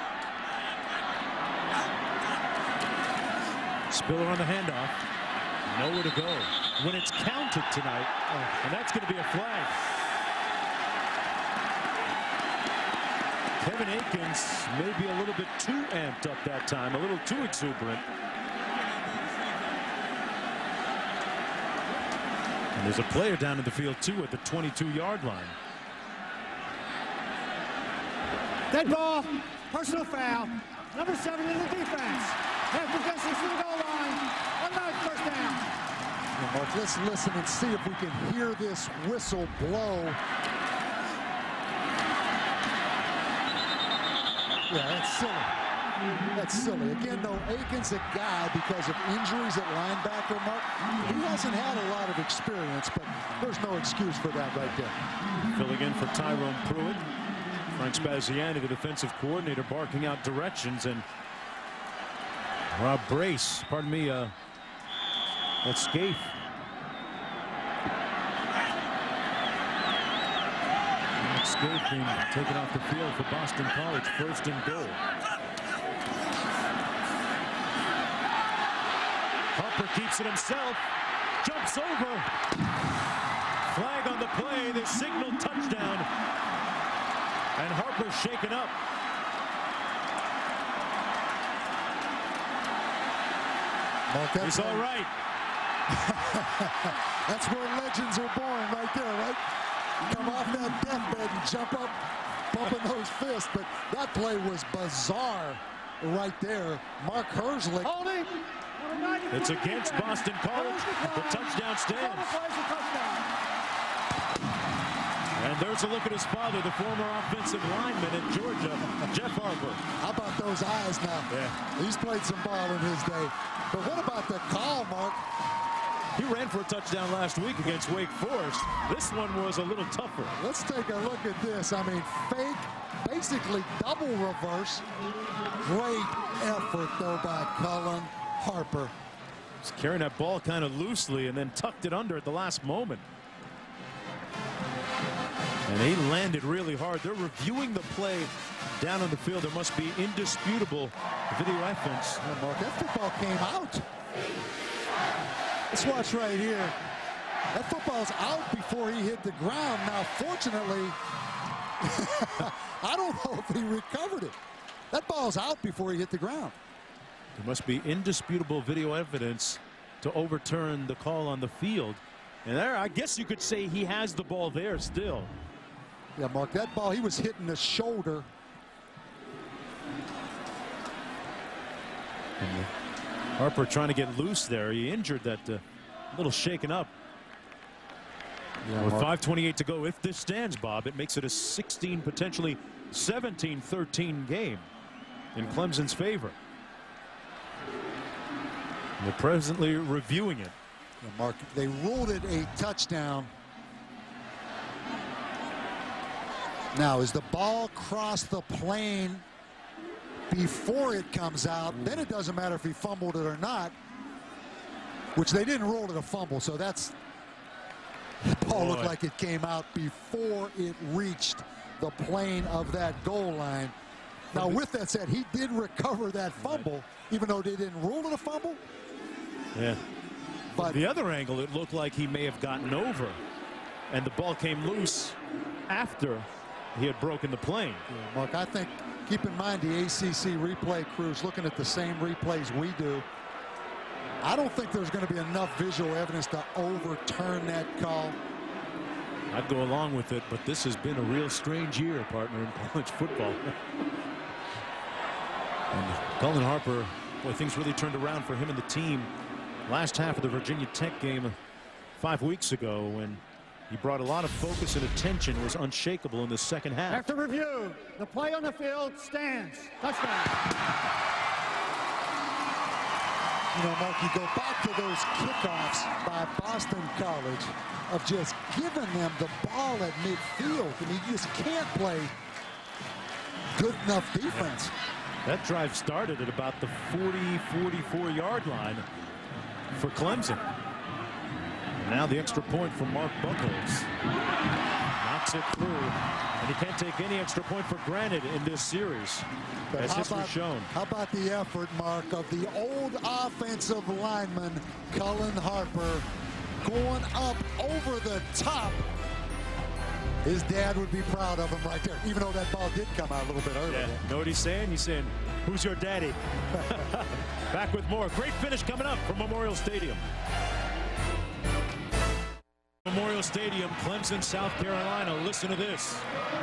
Speaker 1: Spiller on the handoff. Nowhere to go. When it's counted tonight, oh, and that's going to be a flag. Kevin Akins may be a little bit too amped up that time, a little too exuberant. And there's a player down in the field, too, at the twenty-two yard line.
Speaker 2: Dead ball, personal foul, number seven in the defense. Half possession to the goal line, automatic first down.
Speaker 3: Well, Mark, let's listen and see if we can hear this whistle blow. Yeah, that's silly. That's silly. Again, though, Akins a guy because of injuries at linebacker, Mark. He hasn't had a lot of experience, but there's no excuse for that right there.
Speaker 1: Filling in for Tyrone Pruitt. Frank Spaziani, the defensive coordinator, barking out directions, and Rob Brace, pardon me, uh, that's Scaife. Scaife being taken off the field for Boston College, first and goal. Harper keeps it himself, jumps over. Flag on the play, they signal touchdown. And Harper's shaken up.
Speaker 3: Mark,
Speaker 1: He's all right.
Speaker 3: That's where legends are born, right there, right? Come off that deathbed and jump up, bumping those fists. But that play was bizarre right there. Mark Herzlich.
Speaker 2: Holding.
Speaker 1: It's against Boston College. The touchdown stands. And there's a look at his father, the former offensive lineman at Georgia, Jeff Harper.
Speaker 3: How about those eyes now?
Speaker 1: Yeah.
Speaker 3: He's played some ball in his day. But what about the call, Mark?
Speaker 1: He ran for a touchdown last week against Wake Forest. This one was a little tougher.
Speaker 3: Let's take a look at this. I mean, fake, basically double reverse. Great effort, though, by Cullen Harper.
Speaker 1: He's carrying that ball kind of loosely and then tucked it under at the last moment. And he landed really hard. They're reviewing the play down on the field. There must be indisputable video evidence.
Speaker 3: Yeah, Mark, that football came out. Let's watch right here. That football's out before he hit the ground. Now, fortunately, I don't know if he recovered it. That ball's out before he hit the ground.
Speaker 1: There must be indisputable video evidence to overturn the call on the field. And there, I guess you could say he has the ball there still.
Speaker 3: Yeah, Mark, that ball, he was hitting the shoulder.
Speaker 1: And Harper trying to get loose there. He injured that uh, little shaken up.
Speaker 3: Yeah,
Speaker 1: with
Speaker 3: Mark.
Speaker 1: five twenty-eight to go, if this stands, Bob, it makes it a sixteen, potentially seventeen thirteen game in Clemson's favor. And they're presently reviewing it.
Speaker 3: Yeah, Mark, they ruled it a touchdown. Now, as the ball crossed the plane before it comes out, then it doesn't matter if he fumbled it or not, which they didn't rule it a fumble, so that's the ball
Speaker 1: Boy.
Speaker 3: looked like it came out before it reached the plane of that goal line. Now, with that said, he did recover that fumble, right, even though they didn't rule it a fumble.
Speaker 1: Yeah.
Speaker 3: But
Speaker 1: the other angle, it looked like he may have gotten over, and the ball came loose after he had broken the plane.
Speaker 3: Yeah, Mark, I think, keep in mind the A C C replay crew's looking at the same replays we do. I don't think there's going to be enough visual evidence to overturn that call.
Speaker 1: I'd go along with it, but this has been a real strange year, partner, in college football. And Cullen Harper, boy, things really turned around for him and the team last half of the Virginia Tech game five weeks ago, when he brought a lot of focus and attention, was unshakable in the second half.
Speaker 2: After review, the play on the field stands. Touchdown.
Speaker 3: You know, Mark, you go back to those kickoffs by Boston College of just giving them the ball at midfield. I mean, you just can't play good enough defense.
Speaker 1: That drive started at about the forty, forty-four yard line for Clemson. And now the extra point from Mark Buckholz. Knocks it through. And you can't take any extra point for granted in this series,
Speaker 3: But
Speaker 1: as
Speaker 3: how
Speaker 1: history
Speaker 3: about,
Speaker 1: shown.
Speaker 3: How about the effort, Mark, of the old offensive lineman, Cullen Harper, going up over the top. His dad would be proud of him right there, even though that ball did come out a little bit earlier.
Speaker 1: Yeah. Know what he's saying? He's saying, who's your daddy? Back with more. Great finish coming up from Memorial Stadium. Memorial Stadium, Clemson, South Carolina. Listen to this.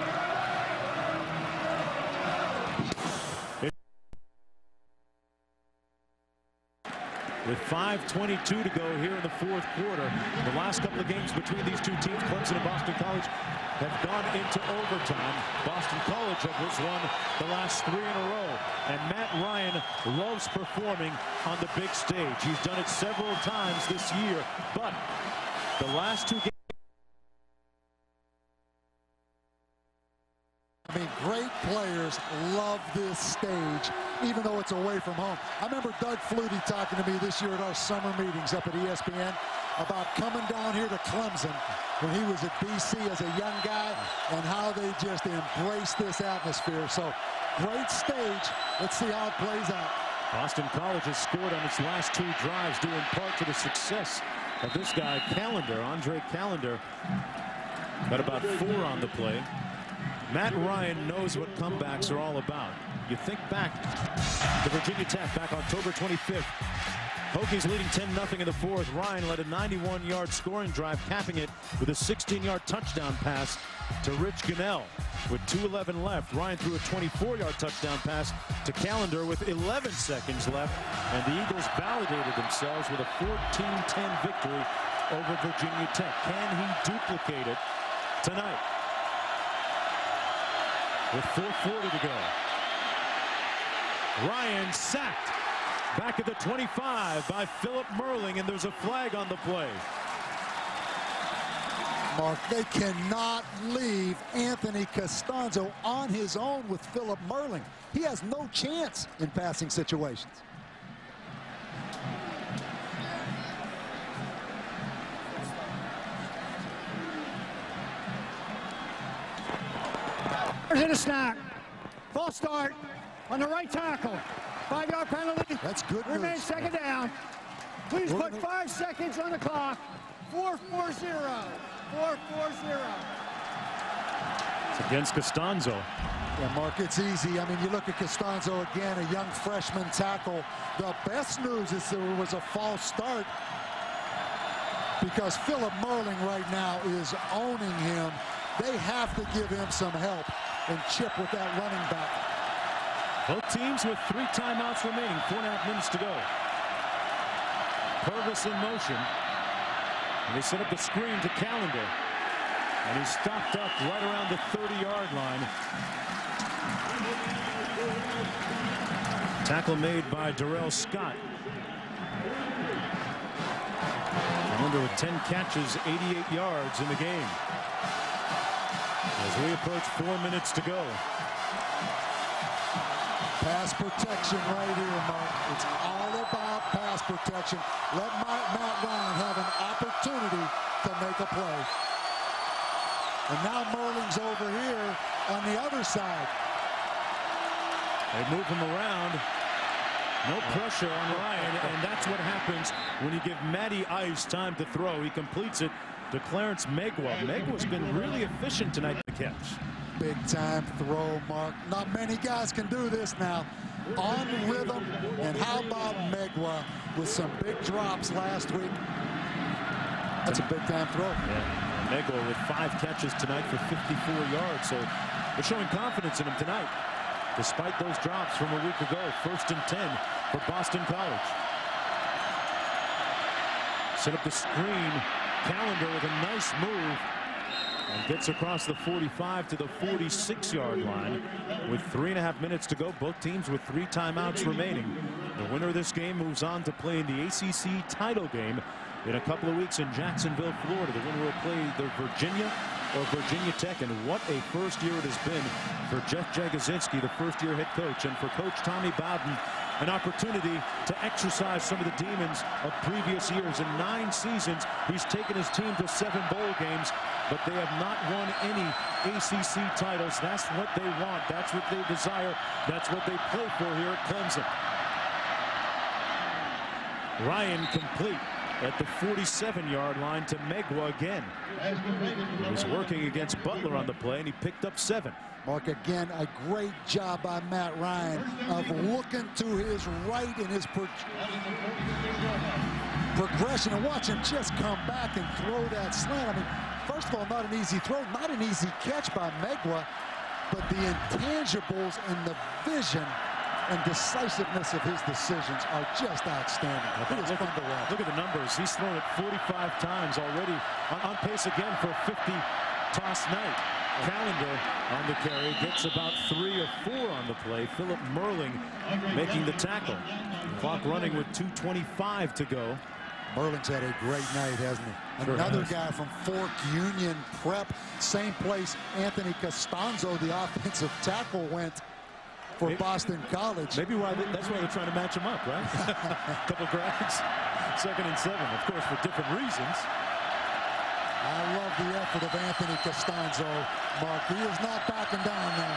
Speaker 1: With five twenty-two to go here in the fourth quarter, the last couple of games between these two teams, Clemson and Boston College, have gone into overtime. Boston College has won the last three in a row, and Matt Ryan loves performing on the big stage. He's done it several times this year, but the last two games.
Speaker 3: I mean, great. players love this stage, even though it's away from home. I remember Doug Flutie talking to me this year at our summer meetings up at E S P N about coming down here to Clemson when he was at B C as a young guy and how they just embrace this atmosphere. So great stage. Let's see how it plays out.
Speaker 1: Boston College has scored on its last two drives due in part to the success of this guy, Callender. Andre Callender got about four on the play. Matt Ryan knows what comebacks are all about. You think back to Virginia Tech back October twenty-fifth. Hokies leading ten nothing in the fourth. Ryan led a ninety-one yard scoring drive, capping it with a sixteen yard touchdown pass to Rich Gunnell. With two eleven left, Ryan threw a twenty-four yard touchdown pass to Callender with eleven seconds left, and the Eagles validated themselves with a fourteen ten victory over Virginia Tech. Can he duplicate it tonight? With four forty to go. Ryan sacked back at the twenty-five by Philip Merling, and there's a flag on the play.
Speaker 3: Mark, they cannot leave Anthony Costanzo on his own with Philip Merling. He has no chance in passing situations.
Speaker 2: In a snap. False start on the right tackle. Five yard penalty.
Speaker 3: That's good news.
Speaker 2: Remains second down. Please
Speaker 3: We're
Speaker 2: put
Speaker 3: gonna...
Speaker 2: five seconds on the clock. four four zero. four four zero.
Speaker 1: It's against Costanzo.
Speaker 3: Yeah, Mark, it's easy. I mean, you look at Costanzo again, a young freshman tackle. The best news is there was a false start because Philip Merling right now is owning him. They have to give him some help and chip with that running back.
Speaker 1: Both teams with three timeouts remaining, four and a half minutes to go. Purvis in motion. And they set up the screen to Callender. And he's stopped up right around the thirty yard line. Tackle made by Darrell Scott. Callender with ten catches, eighty-eight yards in the game. As we approach four minutes to go.
Speaker 3: Pass protection right here, Mark. It's all about pass protection. Let Matt Ryan have an opportunity to make a play. And now Merling's over here on the other side.
Speaker 1: They move him around. No pressure on Ryan, and that's what happens when you give Matty Ice time to throw. He completes it to Clarence Megwa. Megwa's been really efficient tonight to catch.
Speaker 3: Big time throw, Mark. Not many guys can do this now. On rhythm, and how about Megwa with some big drops last week? That's a big time throw.
Speaker 1: Yeah, Megwa with five catches tonight for fifty-four yards, so they're showing confidence in him tonight, despite those drops from a week ago. First and ten for Boston College. Set up the screen. Callender with a nice move and gets across the forty-five to the forty-six yard line with three and a half minutes to go. Both teams with three timeouts remaining. The winner of this game moves on to play in the A C C title game in a couple of weeks in Jacksonville, Florida. The winner will play either Virginia or Virginia Tech, and what a first year it has been for Jeff Jagosinski, the first year head coach, and for Coach Tommy Bowden, an opportunity to exercise some of the demons of previous years. In nine seasons, he's taken his team to seven bowl games, but they have not won any A C C titles. That's what they want. That's what they desire. That's what they play for here at Clemson. Ryan complete at the forty-seven yard line to Megwa again. He was working against Butler on the play, and he picked up seven.
Speaker 3: Mark, again, a great job by Matt Ryan of looking to his right in his pro progression and watch him just come back and throw that slant. I mean, first of all, not an easy throw, not an easy catch by Megwa, but the intangibles and the vision and decisiveness of his decisions are just outstanding. It is fun to watch.
Speaker 1: Look at the numbers. He's thrown it forty-five times already, on, on pace again for a fifty toss night. Callender on the carry, gets about three or four on the play. Philip Merling making the tackle. Clock running with two twenty-five to go.
Speaker 3: Merling's had a great night, hasn't he?
Speaker 1: Sure
Speaker 3: Another
Speaker 1: has.
Speaker 3: guy from Fork Union Prep, same place Anthony Costanzo, the offensive tackle, went for
Speaker 1: maybe,
Speaker 3: Boston College.
Speaker 1: Maybe why they, that's why they're trying to match him up, right? A couple grabs, second and seven, of course, for different reasons.
Speaker 3: I love the effort of Anthony Costanzo, Mark. He is not backing down now.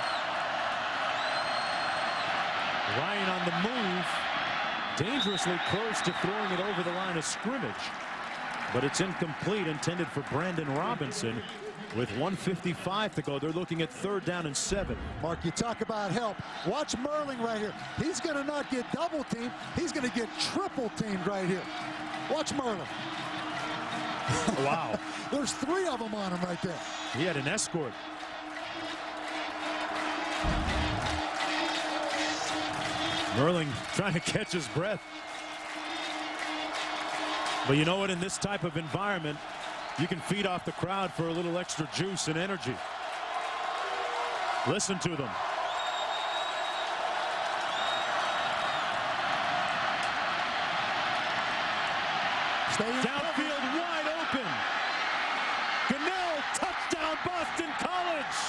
Speaker 1: Ryan on the move, dangerously close to throwing it over the line of scrimmage. But it's incomplete, intended for Brandon Robinson. With one fifty-five to go, they're looking at third down and seven.
Speaker 3: Mark, you talk about help. Watch Merling right here. He's going to not get double teamed. He's going to get triple teamed right here. Watch Merling.
Speaker 1: Wow.
Speaker 3: There's three of them on him right there.
Speaker 1: He had an escort. Merling trying to catch his breath. But you know what? In this type of environment, you can feed off the crowd for a little extra juice and energy. Listen to them. Downfield wide open. Gunnell, touchdown, Boston College.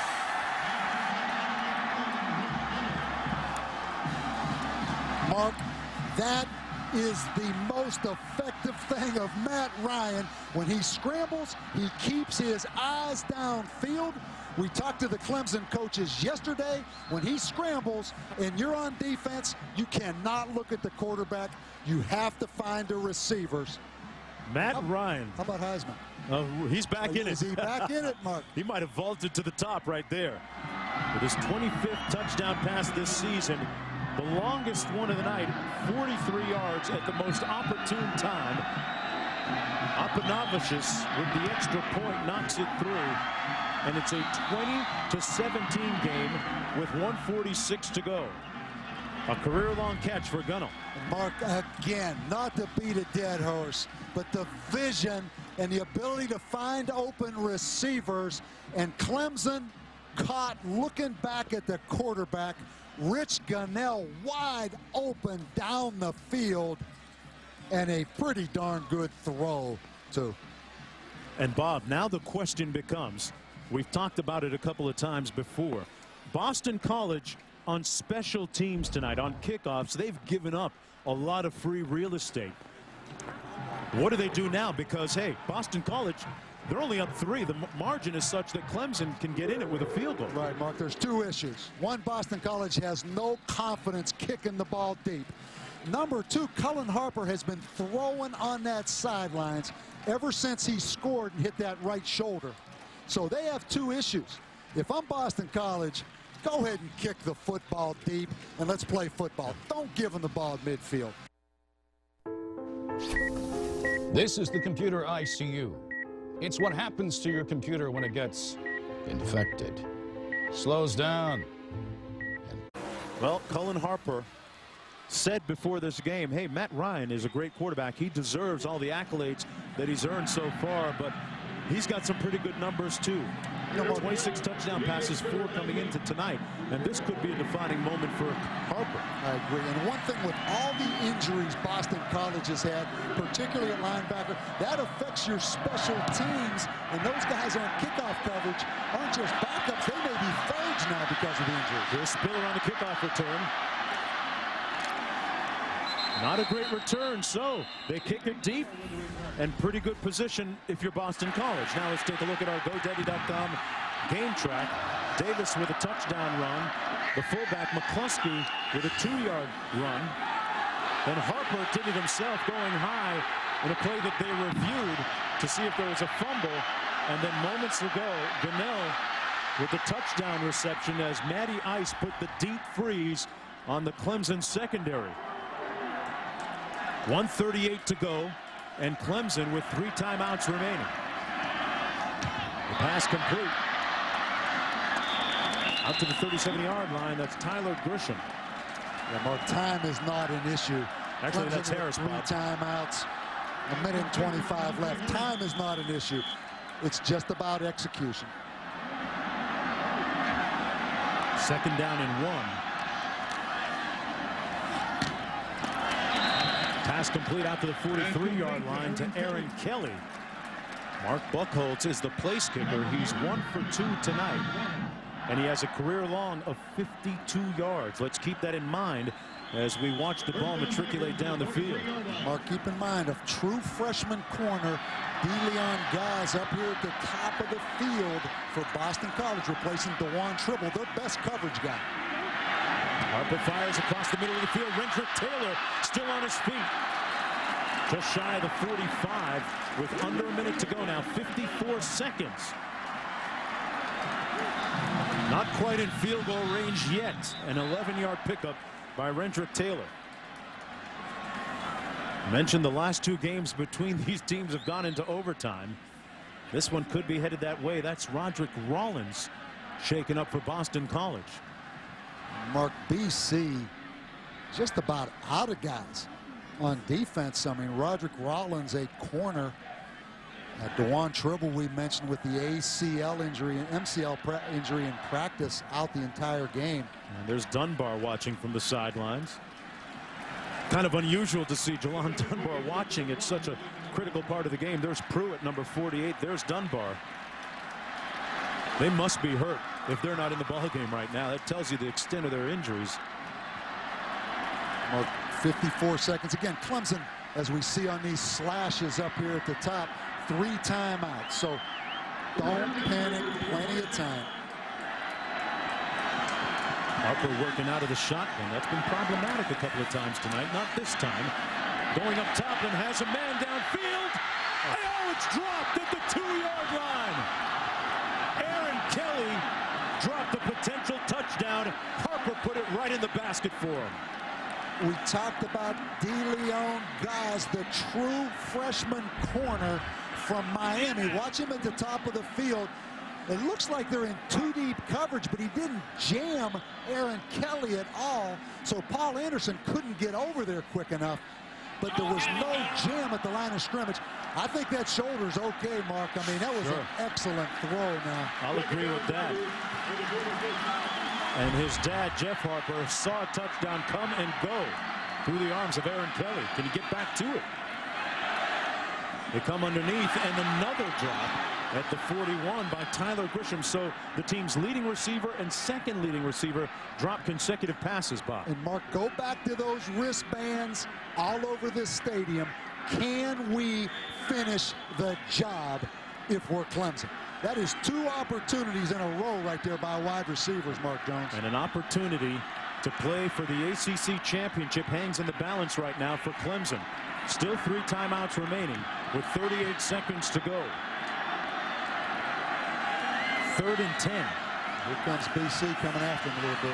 Speaker 3: Mark, that is the most effective thing of Matt Ryan. When he scrambles, he keeps his eyes downfield. We talked to the Clemson coaches yesterday. When he scrambles and you're on defense, you cannot look at the quarterback. You have to find the receivers.
Speaker 1: Matt
Speaker 3: how,
Speaker 1: Ryan.
Speaker 3: How about Heisman?
Speaker 1: Uh, he's back in
Speaker 3: is
Speaker 1: it.
Speaker 3: Is he back in it, Mark?
Speaker 1: He might have vaulted to the top right there. With his twenty-fifth touchdown pass this season, the longest one of the night, forty-three yards at the most opportune time. Apanavicius with the extra point knocks it through, and it's a twenty to seventeen game with one forty-six to go. A career-long catch for Gunnell.
Speaker 3: Mark, again, not to beat a dead horse, but the vision and the ability to find open receivers, and Clemson caught looking back at the quarterback. Rich Gunnell wide open down the field, and a pretty darn good throw too.
Speaker 1: And Bob, now the question becomes, we've talked about it a couple of times before, Boston College on special teams tonight, on kickoffs, they've given up a lot of free real estate. What do they do now? Because hey, Boston College, they're only up three. The margin is such that Clemson can get in it with a field goal.
Speaker 3: Right, Mark, there's two issues. One, Boston College has no confidence kicking the ball deep. Number two, Cullen Harper has been throwing on that sidelines ever since he scored and hit that right shoulder. So they have two issues. If I'm Boston College, go ahead and kick the football deep and let's play football. Don't give them the ball at midfield.
Speaker 9: This is the computer I C U. It's what happens to your computer when it gets infected. Slows down.
Speaker 1: Well, Cullen Harper said before this game, hey, Matt Ryan is a great quarterback. He deserves all the accolades that he's earned so far, but he's got some pretty good numbers too. twenty-six touchdown passes, four coming into tonight, and this could be a defining moment for Harper.
Speaker 3: I agree. And one thing, with all the injuries Boston College has had, particularly at linebacker, that affects your special teams, and those guys on kickoff coverage aren't just backups, they may be thirds now because of the injuries.
Speaker 1: Here's Spiller on the kickoff return. Not a great return, so they kick it deep, and pretty good position if you're Boston College. Now let's take a look at our GoDaddy dot com game track. Davis with a touchdown run. The fullback McCluskey with a two-yard run. Then Harper did it himself, going high in a play that they reviewed to see if there was a fumble. And then moments ago, Gunnell with the touchdown reception as Matty Ice put the deep freeze on the Clemson secondary. one thirty-eight to go, and Clemson with three timeouts remaining. The pass complete. Out to the thirty-seven yard line. That's Tyler Grisham.
Speaker 3: Yeah, Mark, time is not an issue.
Speaker 1: Actually,
Speaker 3: Clemson
Speaker 1: that's Harris.
Speaker 3: Three
Speaker 1: Bob.
Speaker 3: timeouts, a minute and twenty-five left. Time is not an issue. It's just about execution.
Speaker 1: Second down and one. Pass complete out to the forty-three yard line to Aaron Kelly. Mark Buchholz is the place kicker. He's one for two tonight. and he has a career long of fifty-two yards. Let's keep that in mind as we watch the ball matriculate down the field.
Speaker 3: Mark, keep in mind, a true freshman corner, DeLeon Gaz up here at the top of the field for Boston College, replacing DeJuan Tribble, their best coverage guy.
Speaker 1: Harper fires across the middle of the field. Rendrick Taylor still on his feet. Just shy of the forty-five with under a minute to go now. fifty-four seconds. Not quite in field goal range yet. An eleven yard pickup by Rendrick Taylor. Mentioned the last two games between these teams have gone into overtime. This one could be headed that way. That's Roderick Rollins shaken up for Boston College.
Speaker 3: Mark, B C just about out of guys on defense. I mean, Roderick Rollins, a corner. Uh, DeJuan Tribble, we mentioned, with the A C L injury and M C L injury in practice, out the entire game.
Speaker 1: And there's Dunbar watching from the sidelines. Kind of unusual to see Jalon Dunbar watching. It's such a critical part of the game. There's Pruitt, number forty-eight. There's Dunbar. They must be hurt if they're not in the ball game right now. That tells you the extent of their injuries.
Speaker 3: Mark, fifty-four seconds. Again, Clemson, as we see on these slashes up here at the top, three timeouts. So don't panic. Plenty of time.
Speaker 1: Harper working out of the shotgun. That's been problematic a couple of times tonight. Not this time. Going up top and has a man downfield. Oh, it's dropped at the two yard line. Aaron Kelly dropped a potential touchdown. Harper put it right in the basket for him.
Speaker 3: We talked about DeLeon Gaz, the true freshman corner from Miami. Watch him at the top of the field. It looks like they're in too deep coverage, but he didn't jam Aaron Kelly at all. So Paul Anderson couldn't get over there quick enough. But there was no jam at the line of scrimmage. I think that shoulder's okay, Mark. I mean, that was
Speaker 1: sure.
Speaker 3: an excellent throw now.
Speaker 1: I'll agree with that. And his dad, Jeff Harper, saw a touchdown come and go through the arms of Aaron Kelly. Can he get back to it? They come underneath, and another drop at the forty-one by Tyler Grisham. So the team's leading receiver and second leading receiver drop consecutive passes, Bob.
Speaker 3: And Mark, go back to those wristbands all over this stadium. Can we finish the job if we're Clemson? That is two opportunities in a row right there by wide receivers, Mark Jones.
Speaker 1: And an opportunity to play for the A C C championship hangs in the balance right now for Clemson. Still three timeouts remaining with thirty-eight seconds to go. Third and ten.
Speaker 3: Here comes B C coming after him a little bit.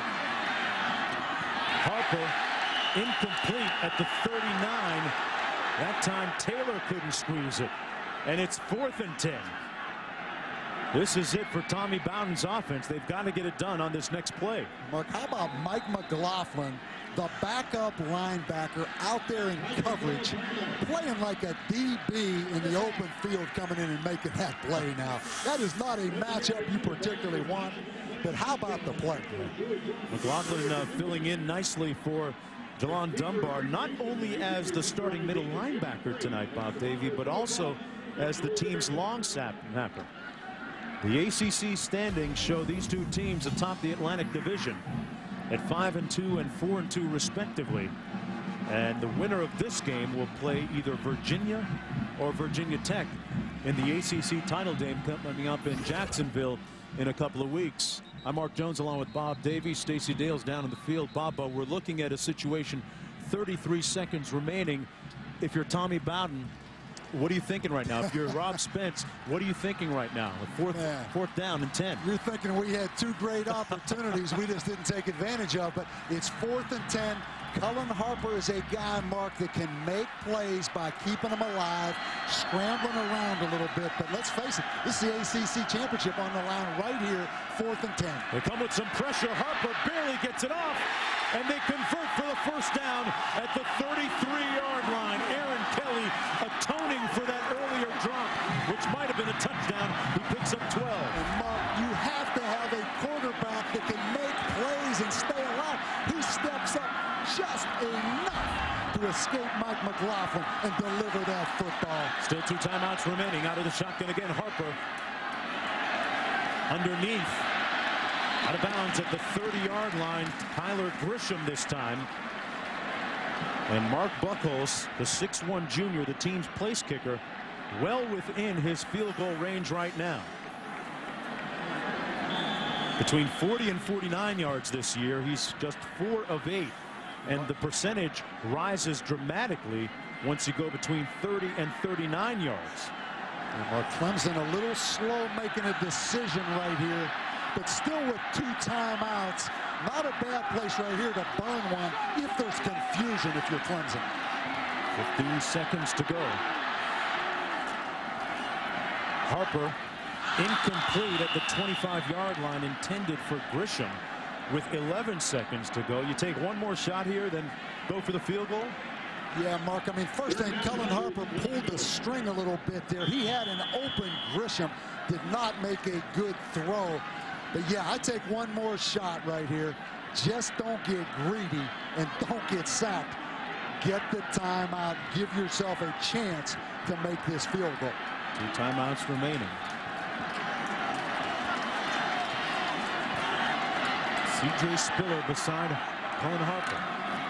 Speaker 1: Harper incomplete at the thirty-nine. That time Taylor couldn't squeeze it. And it's fourth and ten. This is it for Tommy Bowden's offense. They've got to get it done on this next play.
Speaker 3: Mark, how about Mike McLaughlin, the backup linebacker, out there in coverage, playing like a D B in the open field, coming in and making that play now. That is not a matchup you particularly want, but how about the play?
Speaker 1: McLaughlin uh, filling in nicely for Jalon Dunbar, not only as the starting middle linebacker tonight, Bob Davie, but also as the team's long snapper. The A C C standings show these two teams atop the Atlantic Division at five and two and four and two respectively. And the winner of this game will play either Virginia or Virginia Tech in the A C C title game coming up in Jacksonville in a couple of weeks. I'm Mark Jones along with Bob Davies. Stacey Dale's down in the field. Bob, uh, we're looking at a situation, thirty-three seconds remaining. If you're Tommy Bowden, what are you thinking right now? If you're Rob Spence, what are you thinking right now? Fourth, fourth down and ten.
Speaker 3: You're thinking we had two great opportunities we just didn't take advantage of, but it's fourth and ten. Cullen Harper is a guy, Mark, that can make plays by keeping them alive, scrambling around a little bit. But let's face it, this is the A C C championship on the line right here, fourth and ten.
Speaker 1: They come with some pressure. Harper barely gets it off, and they convert for the first down at the thirty-three yard line. Aaron Kelly atoning for that earlier drop, which might have been a touchdown. He picks up twelve.
Speaker 3: And Mark, you have to have a quarterback that can make plays and stay alive. He steps up just enough to escape Mike McLaughlin and deliver that football.
Speaker 1: Still two timeouts remaining. Out of the shotgun again, Harper. Underneath Out of bounds at the thirty yard line. Tyler Grisham this time. And Mark Buchholz, the six one junior, the team's place kicker, well within his field goal range right now. Between forty and forty-nine yards this year, he's just four of eight. And the percentage rises dramatically once you go between thirty and thirty-nine yards.
Speaker 3: And Mark Clemson a little slow making a decision right here, but still with two timeouts. Not a bad place right here to burn one if there's confusion if you're Clemson.
Speaker 1: fifteen seconds to go. Harper incomplete at the twenty-five yard line, intended for Grisham with eleven seconds to go. You take one more shot here, then go for the field goal?
Speaker 3: Yeah, Mark, I mean, first thing, Kellen Harper pulled the string a little bit there. He had an open Grisham, did not make a good throw. But yeah, I take one more shot right here. Just don't get greedy and don't get sacked. Get the timeout. Give yourself a chance to make this field goal.
Speaker 1: Two timeouts remaining. C J Spiller beside Kellen Harper.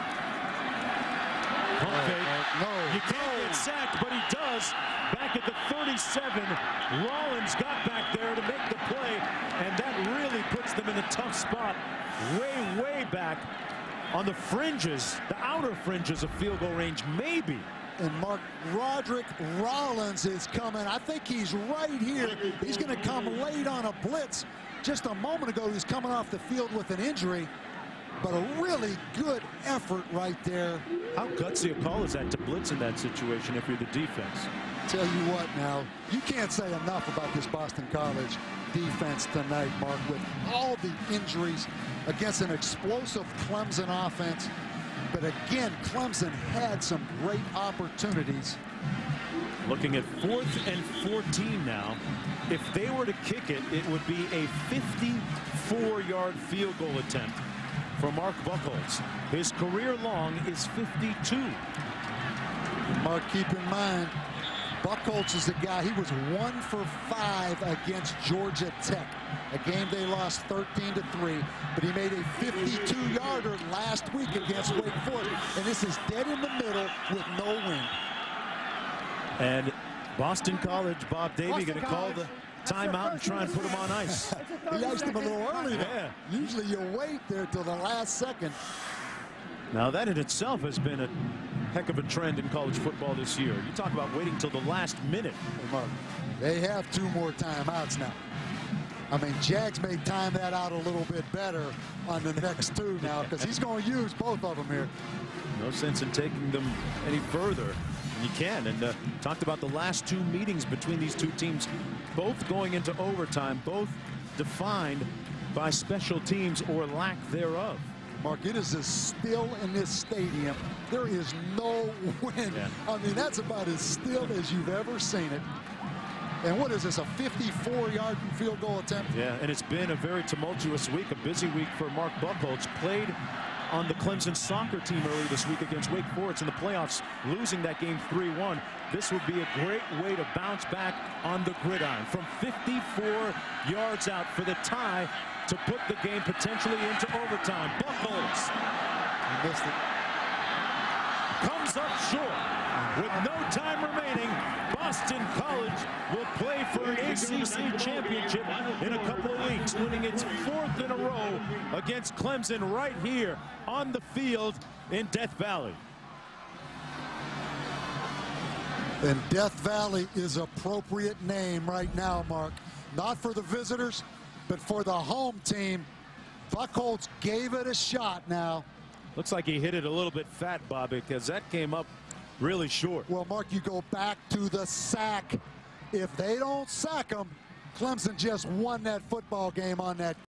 Speaker 1: Pump fake.
Speaker 3: Uh, no,
Speaker 1: you can't
Speaker 3: no.
Speaker 1: get sacked, but he does. Back at the thirty-seven, Rollins got back there to make the play, and that really puts them in a tough spot. Way, way back on the fringes, the outer fringes of field goal range, maybe.
Speaker 3: And Mark, Roderick Rollins is coming. I think he's right here. He's going to come late on a blitz. Just a moment ago, he was coming off the field with an injury. But a really good effort right there.
Speaker 1: How gutsy a call is that to blitz in that situation if you're the defense?
Speaker 3: Tell you what now, you can't say enough about this Boston College defense tonight, Mark, with all the injuries against an explosive Clemson offense. But again, Clemson had some great opportunities.
Speaker 1: Looking at fourth and fourteen now. If they were to kick it, it would be a fifty-four yard field goal attempt for Mark Buchholz. His career long is fifty-two.
Speaker 3: Mark, keep in mind, Buchholz is the guy. He was one for five against Georgia Tech, a game they lost thirteen to three, but he made a fifty-two yarder last week against Wake Forest, and this is dead in the middle with no wind.
Speaker 1: And Boston College, Bob Davie going to call the timeout and try and put him on ice.
Speaker 3: He iced him a little early.
Speaker 1: Yeah.
Speaker 3: Usually you wait there till the last second.
Speaker 1: Now that in itself has been a heck of a trend in college football this year. You talk about waiting till the last minute.
Speaker 3: They have two more timeouts now. I mean, Jags may time that out a little bit better on the next two now, because he's going to use both of them here.
Speaker 1: No sense in taking them any further. You can, and uh, talked about the last two meetings between these two teams, both going into overtime, both defined by special teams or lack thereof.
Speaker 3: Mark, it is as still in this stadium. There is no wind. Yeah. I mean, that's about as still as you've ever seen it. And what is this, a fifty-four yard field goal attempt?
Speaker 1: Yeah, and it's been a very tumultuous week, a busy week for Mark Buchholz. Played on the Clemson soccer team early this week against Wake Forest in the playoffs, losing that game three one. This would be a great way to bounce back on the gridiron from fifty-four yards out for the tie to put the game potentially into overtime. Buchholz
Speaker 3: He missed it.
Speaker 1: Comes up short. With no time remaining, Boston College will play for an A C C championship in a couple of weeks, winning its fourth in a row against Clemson right here on the field in Death Valley.
Speaker 3: And Death Valley is appropriate name right now, Mark. Not for the visitors, but for the home team. Buchholz gave it a shot now.
Speaker 1: Looks like he hit it a little bit fat, Bob, because that came up really short.
Speaker 3: Well, Mark, you go back to the sack. If they don't sack him, Clemson just won that football game on that